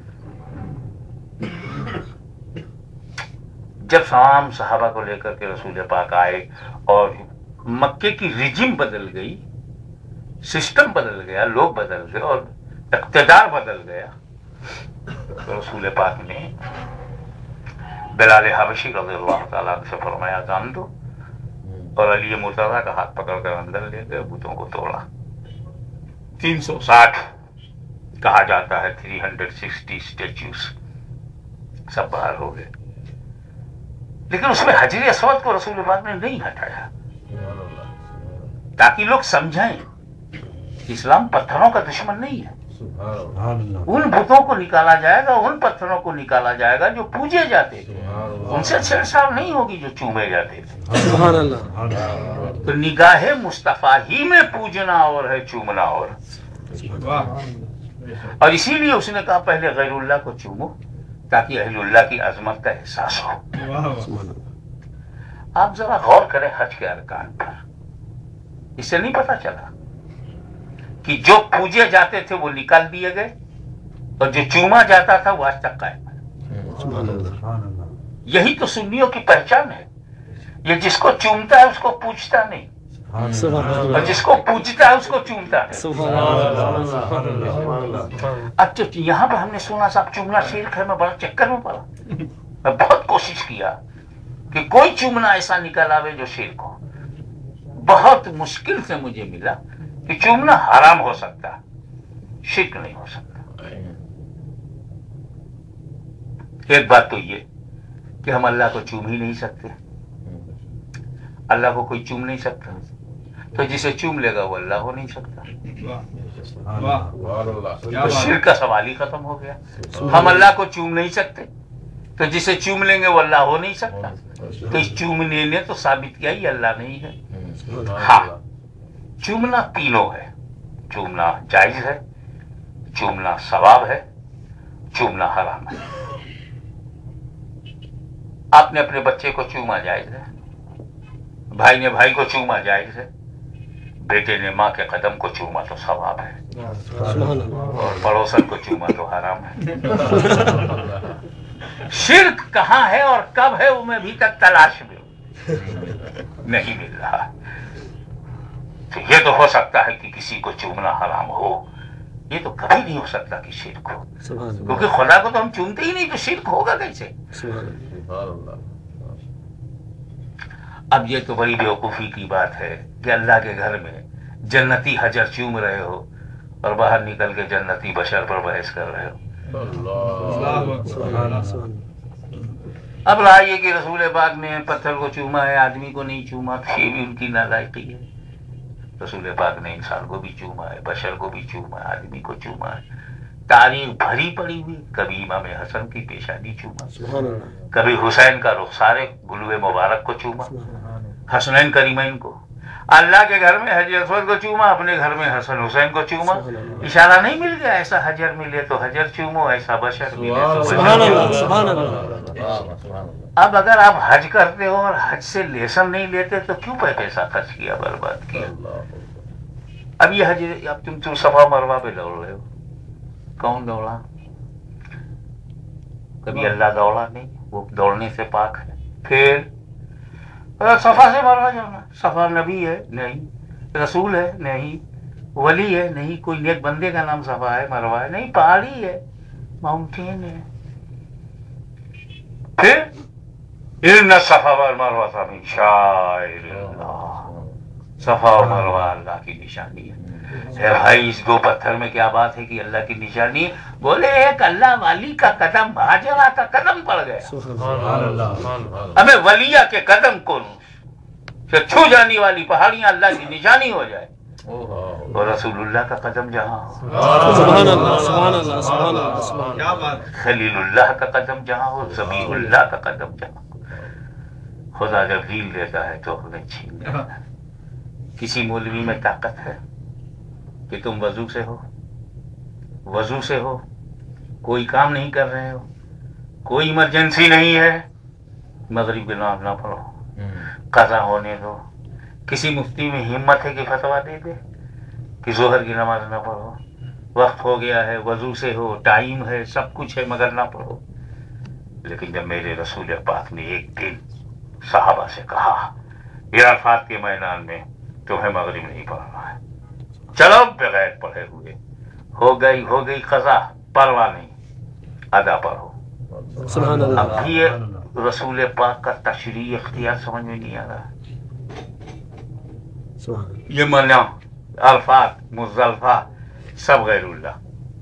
جب تمام صحابہ کو لے کر کے رسول پاک آئے اور مکے کی رجم بدل گئی، سسٹم بدل گیا، لوگ بدل گئے اور اقتدار بدل گیا، تو رسول پاک نے بلال حبشی رضی اللہ تعالیٰ سے فرمایا جان دو، اور علی مرتضیٰ کا ہاتھ پکڑ کر اندر لے گئے، بتوں کو توڑا. تین سو ساٹھ کہا جاتا ہے، تھری ہنڈریڈ سکسٹی اسٹیچوز سب باہر ہو گئے. لیکن اس میں حجر اسود کو رسول پاک نے نہیں ہٹایا تاکہ لوگ سمجھیں کہ اسلام پتھروں کا دشمن نہیں ہے. उन बुतों को निकाला जाएगा, उन पत्थरों को निकाला जाएगा जो पूजे जाते थे, उनसे छेड़छाड़ नहीं होगी जो चूमे जाते थे। सुभान अल्लाह। तो निगाहे मुस्तफा ही में पूजना और है, चूमना और। और इसीलिए उसने कहा पहले गैरुल्लाह को चूमो ताकि अहलुल्लाह की अजमत का एहसास हो। आप जरा गौर करें हज के अरकान पर, इससे नहीं पता चला कि जो पूजे जाते थे वो निकाल दिए गए और जो चूमा जाता था वो आज तक कायम है। यही तो सुन्नियों की पहचान है। ये जिसको चूमता है उसको पूछता नहीं, और जिसको पूछता है उसको चूमता है। अब तो यहाँ पर हमने सुना साहब चूमना शिर्क है, मैं बड़ा चक्कर में पड़ा। मैं बहुत कोशिश किया कि कोई चूमना ऐसा निकल आवे जो शिर्क हो। बहुत मुश्किल से मुझे मिला कि चूमना हराम हो सकता, शिर्क नहीं हो सकता। एक बात तो ये कि हम अल्लाह को चूम ही नहीं सकते, अल्लाह को कोई चूम नहीं सकता, तो जिसे चूम लेगा वो अल्लाह हो नहीं सकता। तो शिर्क का सवाल ही खत्म हो गया। हम अल्लाह को चूम नहीं सकते तो जिसे चूम लेंगे वो अल्लाह हो नहीं सकता। तो इस चूमने ने तो साबित किया ही अल्लाह नहीं है। हाँ, चूमना तीनों है। चूमना जायज है, चूमना सवाब है, चूमना हराम है। आपने अपने बच्चे को चूमा जायज है, भाई ने भाई को चूमा जायज है, बेटे ने माँ के कदम को चूमा तो सवाब है, और पड़ोसन को चूमा तो हराम है। शिर्क कहाँ है और कब है वो मैं अभी तक तलाश में नहीं मिल रहा। तो ये तो हो सकता है कि किसी को चूमना हराम हो, ये तो कभी नहीं हो सकता कि शिर्क हो, क्योंकि खुदा को तो हम चूमते ही नहीं, तो शिर्क होगा कैसे? अब ये तो बड़ी बेवकूफी की बात है कि अल्लाह के घर में जन्नती हजर चूम रहे हो और बाहर निकल के जन्नती बशर पर बहस कर रहे हो। अब रहा ये कि रसूल पाक ने पत्थर को चूमा है, आदमी को नहीं चूमा, तो ये भी उनकी नालायकी है। रसूल पाक ने इंसान को भी चूमा है, बशर को भी चूमा है, आदमी को चूमा है। तारीख भरी पड़ी हुई, कभी इमाम हसन की पेशानी चूमा, कभी हुसैन का रुखसारे गुलवे मुबारक को चूमा, हसनैन करीमैन को। अल्लाह के घर में हजर असवद को चूमा, अपने घर में हसन हुसैन को चूमा। इशारा नहीं मिल गया ऐसा हजर मिले तो हजर चूमो, ऐसा बशर मिले तो बशर। अब अगर आप हज करते हो और हज से लेसन नहीं लेते तो क्यों पैसा खर्च किया, बर्बाद किया? अब ये हज, अब तुम तुम सफा मरवा पे दौड़ रहे हो, कौन दौड़ा? कभी अल्लाह दौड़ा नहीं, वो दौड़ने से पाक है। फिर सफा से मरवा जाना, सफा नबी है नहीं, रसूल है नहीं, वली है नहीं, कोई नेक बंदे का नाम सफा है मरवा है नहीं, पहाड़ी है, माउंटेन है। फिर इन्ना सफा व मरवा मिन शाइरिल्लाह, सफा और मरवा अल्लाह की निशानी है। है भाई, इस दो पत्थर में क्या बात है कि अल्लाह की निशानी है? बोले एक अल्लाह वाली का कदम हाजरा का कदम पड़ गया, हमें वलिया के कदम को फिर छू जाने वाली पहाड़ियां अल्लाह की निशानी हो जाए, और रसूलुल्लाह का कदम जहाँ हो, खलीलुल्लाह का कदम जहाँ हो, ज़बीहुल्लाह का कदम जहाँ हो, खुदा जब हील देता है तो हमें छीन लेता है। किसी मौलवी में ताकत है कि तुम वजू से हो, वजू से हो, कोई काम नहीं कर रहे हो, कोई इमरजेंसी नहीं है, मगरिब की नमाज ना पढ़ो, कज़ा होने दो। किसी मुफ्ती में हिम्मत है कि फतवा दे दे कि जोहर की नमाज ना पढ़ो, वक्त हो गया है, वजू से हो, टाइम है, सब कुछ है, मगर ना पढ़ो। लेकिन जब मेरे रसूल पाक ने एक दिन सहाबा से कहा इराफात के मैदान में तुम्हें मगरिब नहीं पढ़ना है, चलो बगैर पढ़े हुए, हो गई हो गई कज़ा, परवा नहीं, अदा पढ़ो। अब भी ये रसूल पाक का तशरीह इख्तियार समझ में नहीं आ रहा। ये मना अल्फात मुज़ल्फा सब गैरुल्लाह।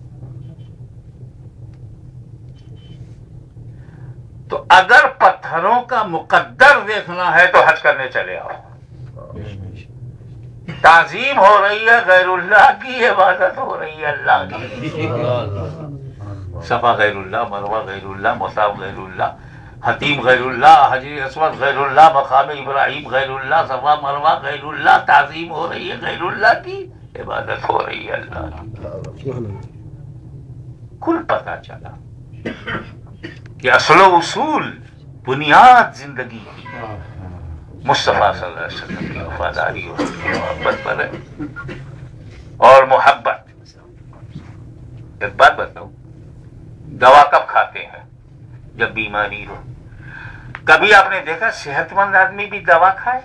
तो अगर पत्थरों का मुकद्दर देखना है तो हज करने चले आओ, تعظیم ہو رہی ہے غیر اللہ کی، عبادت ہو رہی ہے اللہ کی. صفا غیر اللہ، مروہ غیر اللہ، مصاب غیر اللہ، حتیم غیر اللہ، حجر اسود غیر اللہ، مقام ابراہیم غیر اللہ، صفا مروہ غیر اللہ. تعظیم ہو رہی ہے غیر اللہ کی، عبادت ہو رہی ہے اللہ کی. کل پتہ چلا کہ اصل و اصول، بنیاد زندگی کی مصطفیٰ صلی اللہ علیہ وسلم کی وفاداری اور محبت پر ہے. اور محبت، ایک بات بتاؤں، دوا کب کھاتے ہیں؟ جب بیماری ہو. کبھی آپ نے دیکھا صحت مند آدمی بھی دوا کھائے؟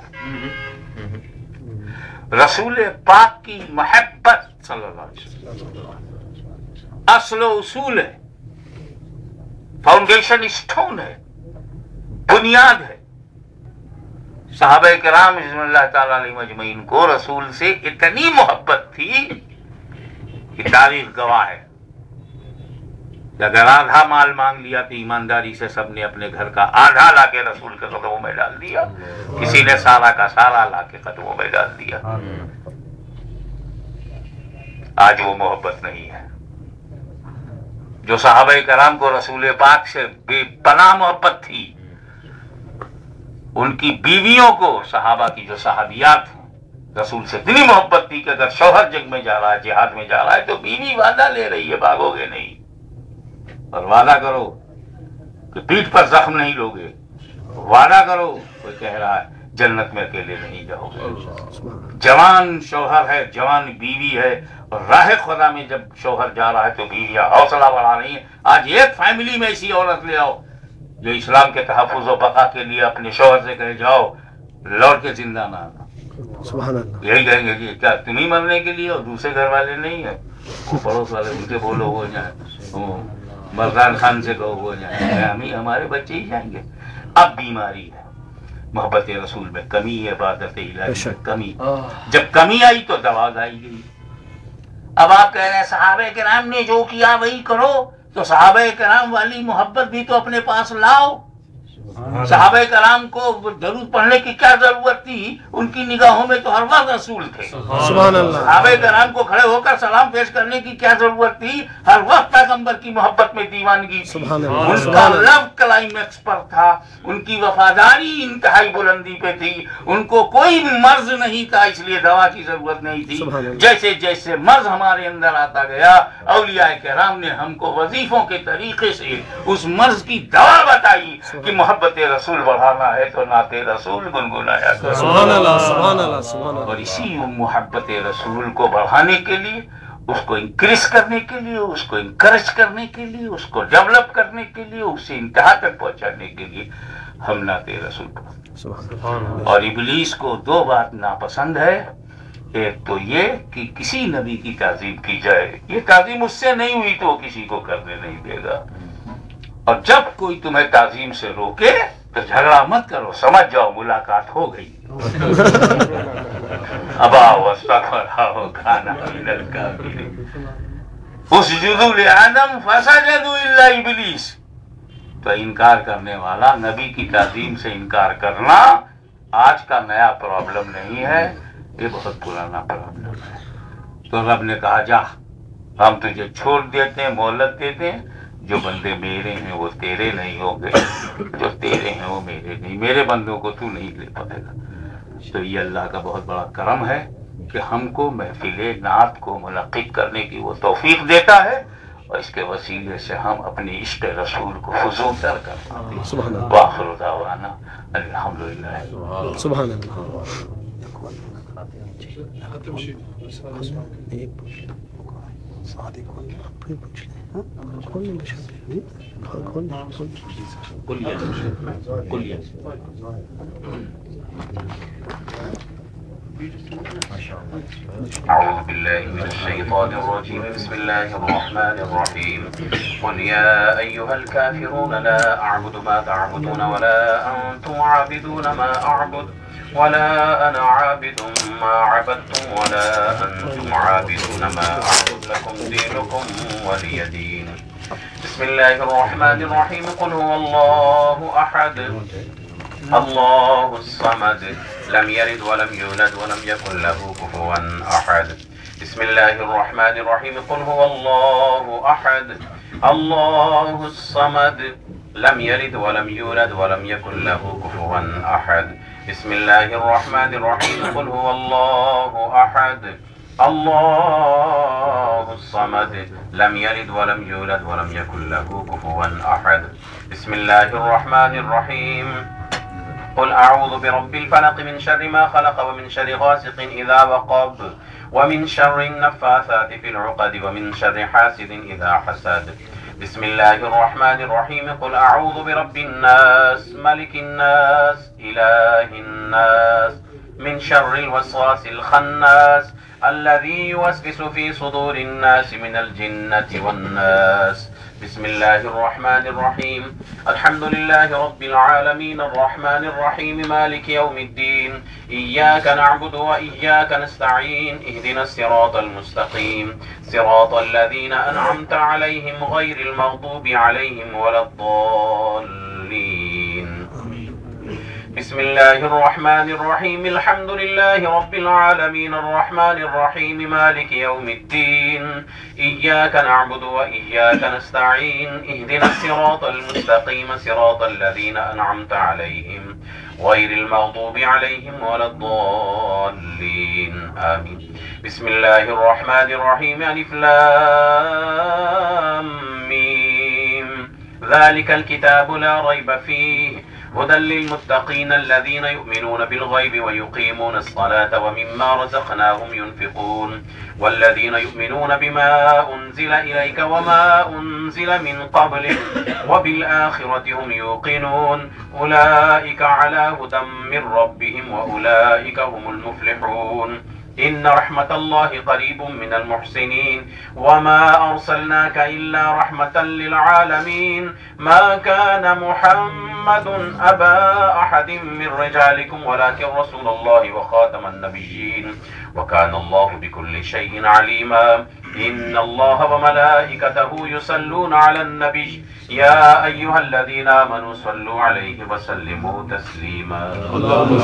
رسول پاک کی محبت صلی اللہ علیہ وسلم اصل و اصول ہے، فاؤنڈیشن اسٹون ہے، بنیاد ہے. صحابہ کرام رضوان اللہ تعالیٰ علیہ مجمعین کو رسول سے اتنی محبت تھی کہ تاریخ گواہ ہے. اگر آدھا مال مانگ لیا تو ایمانداری سے سب نے اپنے گھر کا آدھا لا کے رسول کے قدموں میں ڈال دیا، کسی نے سارا کا سارا لا کے قدموں میں ڈال دیا. آج وہ محبت نہیں ہے. جو صحابہ کرام کو رسول پاک سے بے پناہ محبت تھی، ان کی بیویوں کو، صحابہ کی جو صحابیات ہیں، رسول سے اتنی محبت تھی کہ اگر شوہر جنگ میں جا رہا ہے، جہاد میں جا رہا ہے، تو بیوی وعدہ لے رہی ہے بھاگو گے نہیں، اور وعدہ کرو کہ پیٹھ پر زخم نہیں لوگے، وعدہ کرو، کوئی کہہ رہا ہے جنت میں اکیلے نہیں جاؤ گے. جوان شوہر ہے، جوان بیوی ہے، اور راہ خدا میں جب شوہر جا رہا ہے تو بیویاں حوصلہ بڑھا رہی ہیں. آج ایک فیملی میں ایسی عورت لے آؤ جو اسلام کے تحفظ و بقا کے لیے اپنے شوہر سے کہے جاؤ لوٹ کے زندہ نہ آنا. سبحان اللہ. یہی کہیں گے کہ کیا تم ہی مرنے کے لیے اور دوسرے گھر والے نہیں ہیں؟ وہ پڑوس والے ان کے بولو ہو جائیں، مرزان خان سے کہو ہو جائیں، ہم ہی ہمارے بچے ہی جائیں گے. اب بیماری ہے، محبت رسول میں کمی، عبادت الہی میں کمی. جب کمی آئی تو دوا لائی گئی. اب آپ کہہ رہے ہیں صحابہ کرام نے جو کیا وہی کرو، تو صحابہ کرام والی محبت بھی تو اپنے پاس لاؤ. صحابہ کرام کو درود پڑھنے کی کیا ضرورت تھی؟ ان کی نگاہوں میں تو ہر وقت رسول تھے. سبحان اللہ. صحابہ کرام کو کھڑے ہو کر سلام پیش کرنے کی کیا ضرورت تھی؟ ہر وقت پیغمبر کی محبت میں دیوانگی تھی. سبحان اللہ. ان کا لو کلائمیکس پر تھا، ان کی وفاداری انتہائی بلندی پہ تھی. ان کو کوئی مرض نہیں تھا، اس لیے دوا کی ضرورت نہیں تھی. جیسے جیسے مرض ہمارے اندر آتا گیا، اولیاء کرام نے ہم کو وظیفوں کے طریقے سے اس مرض کی دوا بتائی کہ محبت رسول بڑھانا ہے تو نعت رسول گنگنایا کرو. سبحان اللہ. سبحان اللہ. سبحان اللہ. اور اسی محبت رسول کو بڑھانے کے لیے، اس کو انکریز کرنے کے لیے، اس کو انکریج کرنے کے لیے، اس کو ڈیولپ کرنے کے لیے، اسے انتہا تک پہنچانے کے لیے ہم نعت رسول پڑھتے ہیں. اور ابلیس کو دو بات ناپسند ہے. ایک تو یہ کہ کسی نبی کی تعظیم کی جائے، یہ تعظیم اس سے نہیں ہوئی تو وہ کسی کو کرنے نہیں دے گا. اور جب کوئی تمہیں تعظیم سے روکے تو جھگڑا مت کرو، سمجھ جاؤ ملاقات ہو گئی. ابا واستغفر کھانا اسجدوا لآدم فسجدوا الا ابلیس. تو انکار کرنے والا، نبی کی تعظیم سے انکار کرنا آج کا نیا پرابلم نہیں ہے، یہ بہت پرانا پرابلم ہے. تو رب نے کہا جا، ہم تجھے چھوڑ دیتے ہیں، مہلت دیتے ہیں. جو بندے میرے ہیں وہ تیرے نہیں ہوں گے، جو تیرے ہیں وہ میرے نہیں. میرے بندوں کو تو نہیں لے پائے گا. تو یہ اللہ کا بہت بڑا کرم ہے کہ ہم کو محفل نعت کو منعقد کرنے کی وہ توفیق دیتا ہے، اور اس کے وسیلے سے ہم اپنی عشق رسول کو فزوں تر کرتے ہیں. وآخر دعوانا الحمدللہ. سبحان اللہ. أعوذ بالله من الشيطان الرجيم. بسم الله الرحمن الرحيم. قل يا أيها الكافرون لا أعبد ما تعبدون ولا أنتم عابدون ما أعبد ولا أنا عابد ما عبدتم ولا أنتم عابدون ما أعبد لكم دينكم ولي دين. بسم الله الرحمن الرحيم. قل هو الله أحد الله الصمد لم يلد ولم يولد ولم يكن له كفوا أحد. بسم الله الرحمن الرحيم. قل هو الله أحد الله الصمد لم يلد ولم يولد ولم يكن له كفوا أحد. بسم الله الرحمن الرحيم. قل هو الله أحد الله الصمد لم يلد ولم يولد ولم يكن له كفوا أحد. بسم الله الرحمن الرحيم. قل أعوذ برب الفلق من شر ما خلق ومن شر غاسق إذا وقب ومن شر النفاثات في العقد ومن شر حاسد إذا حسد. بسم الله الرحمن الرحيم. قل أعوذ برب الناس ملك الناس إله الناس من شر الوسواس الخناس الذي يوسوس في صدور الناس من الجنة والناس. بسم الله الرحمن الرحيم. الحمد لله رب العالمين الرحمن الرحيم مالك يوم الدين إياك نعبد وإياك نستعين اهدنا الصراط المستقيم صراط الذين أنعمت عليهم غير المغضوب عليهم ولا الضالين. بسم الله الرحمن الرحيم. الحمد لله رب العالمين الرحمن الرحيم مالك يوم الدين إياك نعبد وإياك نستعين اهدنا الصراط المستقيم صراط الذين أنعمت عليهم غير المغضوب عليهم ولا الضالين آمين. بسم الله الرحمن الرحيم. ألف لام ميم ذلك الكتاب لا ريب فيه هدى للمتقين الذين يؤمنون بالغيب ويقيمون الصلاة ومما رزقناهم ينفقون والذين يؤمنون بما أنزل إليك وما أنزل من قبلك وبالآخرة هم يوقنون أولئك على هدى من ربهم وأولئك هم المفلحون. إن رحمة الله قريب من المحسنين وما أرسلناك إلا رحمة للعالمين. ما كان محمد أبا أحد من رجالكم ولكن رسول الله وخاتم النبيين وكان الله بكل شيء عليما. إن الله وملائكته يصلون على النبي يا أيها الذين آمنوا صلوا عليه وسلموا تسليما. اللهم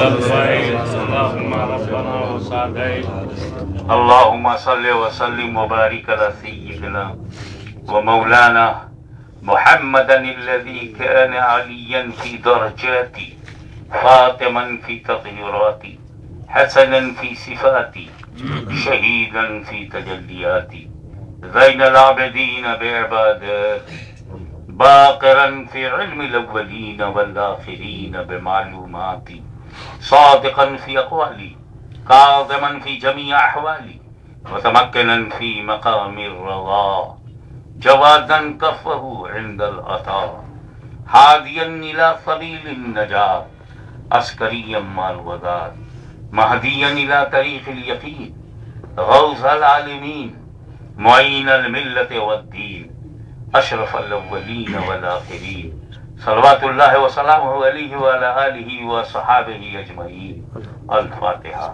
ربنا وسعديك. اللهم صل وسلم وبارك على سيدنا ومولانا محمدا الذي كان عليا في درجاتي خاتما في تطهيراتي حسنا في صفاتي شهيدا في تجلياتي زين العابدين بعباداتي باقرا في علم الأولين والآخرين بمعلوماتي صادقا في أقوالي كاظما في جميع أحوالي متمكنا في مقام الرضا جوادا كفه عند العطاء هاديا إلى سبيل النجاة عسكريا مع الوداد مهديا إلى طريق اليقين غوث العالمين معين الملة والدين أشرف الأولين والآخرين صلوات الله وسلامه عليه وعلى آله وصحابه أجمعين. الفاتحة.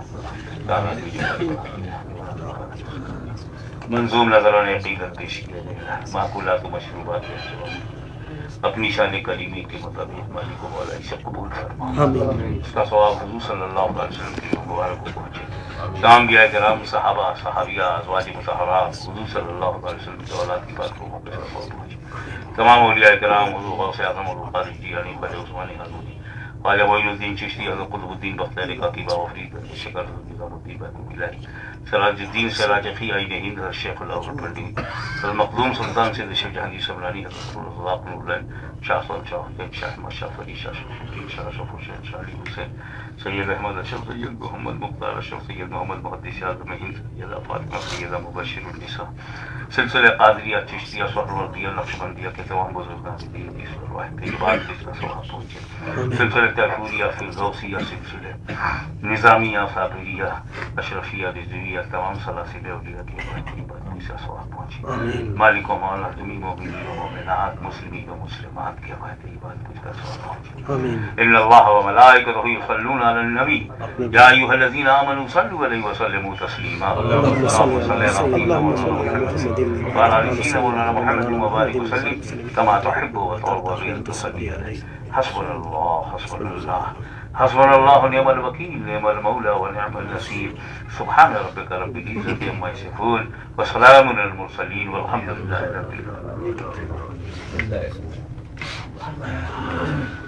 منظوم نظران حقیقت پیش کیا جائے معقولات و مشروبات اپنی شان کریمی کے مطابق مالک و مولا اسے قبول فرما. اس کا ثواب حضور صلی اللہ علیہ وسلم کی مبارک کو پہنچے. تمام انبیاء کرام صحابہ صحابیہ ازواج مطہرات حضور صلی اللہ علیہ وسلم کی اولاد کی بات کو پہنچے. تمام اولیاء کرام حضور غوث اعظم اور قادری جیلانی خواجہ عثمانی حضوری خواجہ معین الدین چشتی حضرت قطب الدین بختیاری کاتیبہ وفرید شکر نظام الدین بہتم الہی سراج الدین سراج خی عین ہند حضرت شیخ الاول پنڈی حضرت مخدوم سلطان سید شیخ جہانگیر سبلانی حضرت رضاق نورلین شاہ صاحب شاہ حسین شاہ احمد شاہ فری شاہ شریف الدین شاہ اشرف حسین شاہ علی حسین سید احمد اشرف سید محمد مختار اشرف سید محمد محدث اعظم ہند سیدہ فاطمہ سیدہ مبشر النساء سلسلہ قادریہ چشتیہ سہروردیہ نقشبندیہ کے تمام بزرگان دین اس واحد کے بعد اس کا ثواب پہنچے. سلسلہ تیفوریہ فردوسیہ سلسلہ نظامیہ صابریہ اشرفیہ رضویہ اولیاء تمام سلاسل اولیاء کی بہتری بدنی سے سواب پہنچی آمین مالک و مولا جمی مومنین و مومنات مسلمین و مسلمات کی بہتری بات کچھ کا سواب پہنچی آمین ان اللہ و ملائکتہ یصلون علی النبی یا ایھا الذین آمنوا صلوا علیہ وسلموا تسلیما اللهم صل علی سیدنا محمد وعلى آل سيدنا مولانا محمد وبارك وسلم كما تحب وترضى بأن تصلي عليه حسبنا الله حسبنا الله حسبنا الله ونعم الوكيل نعم المولى ونعم النصير سبحان ربك رب العزة عما يصفون وسلام على المرسلين والحمد لله رب العالمين. اللہ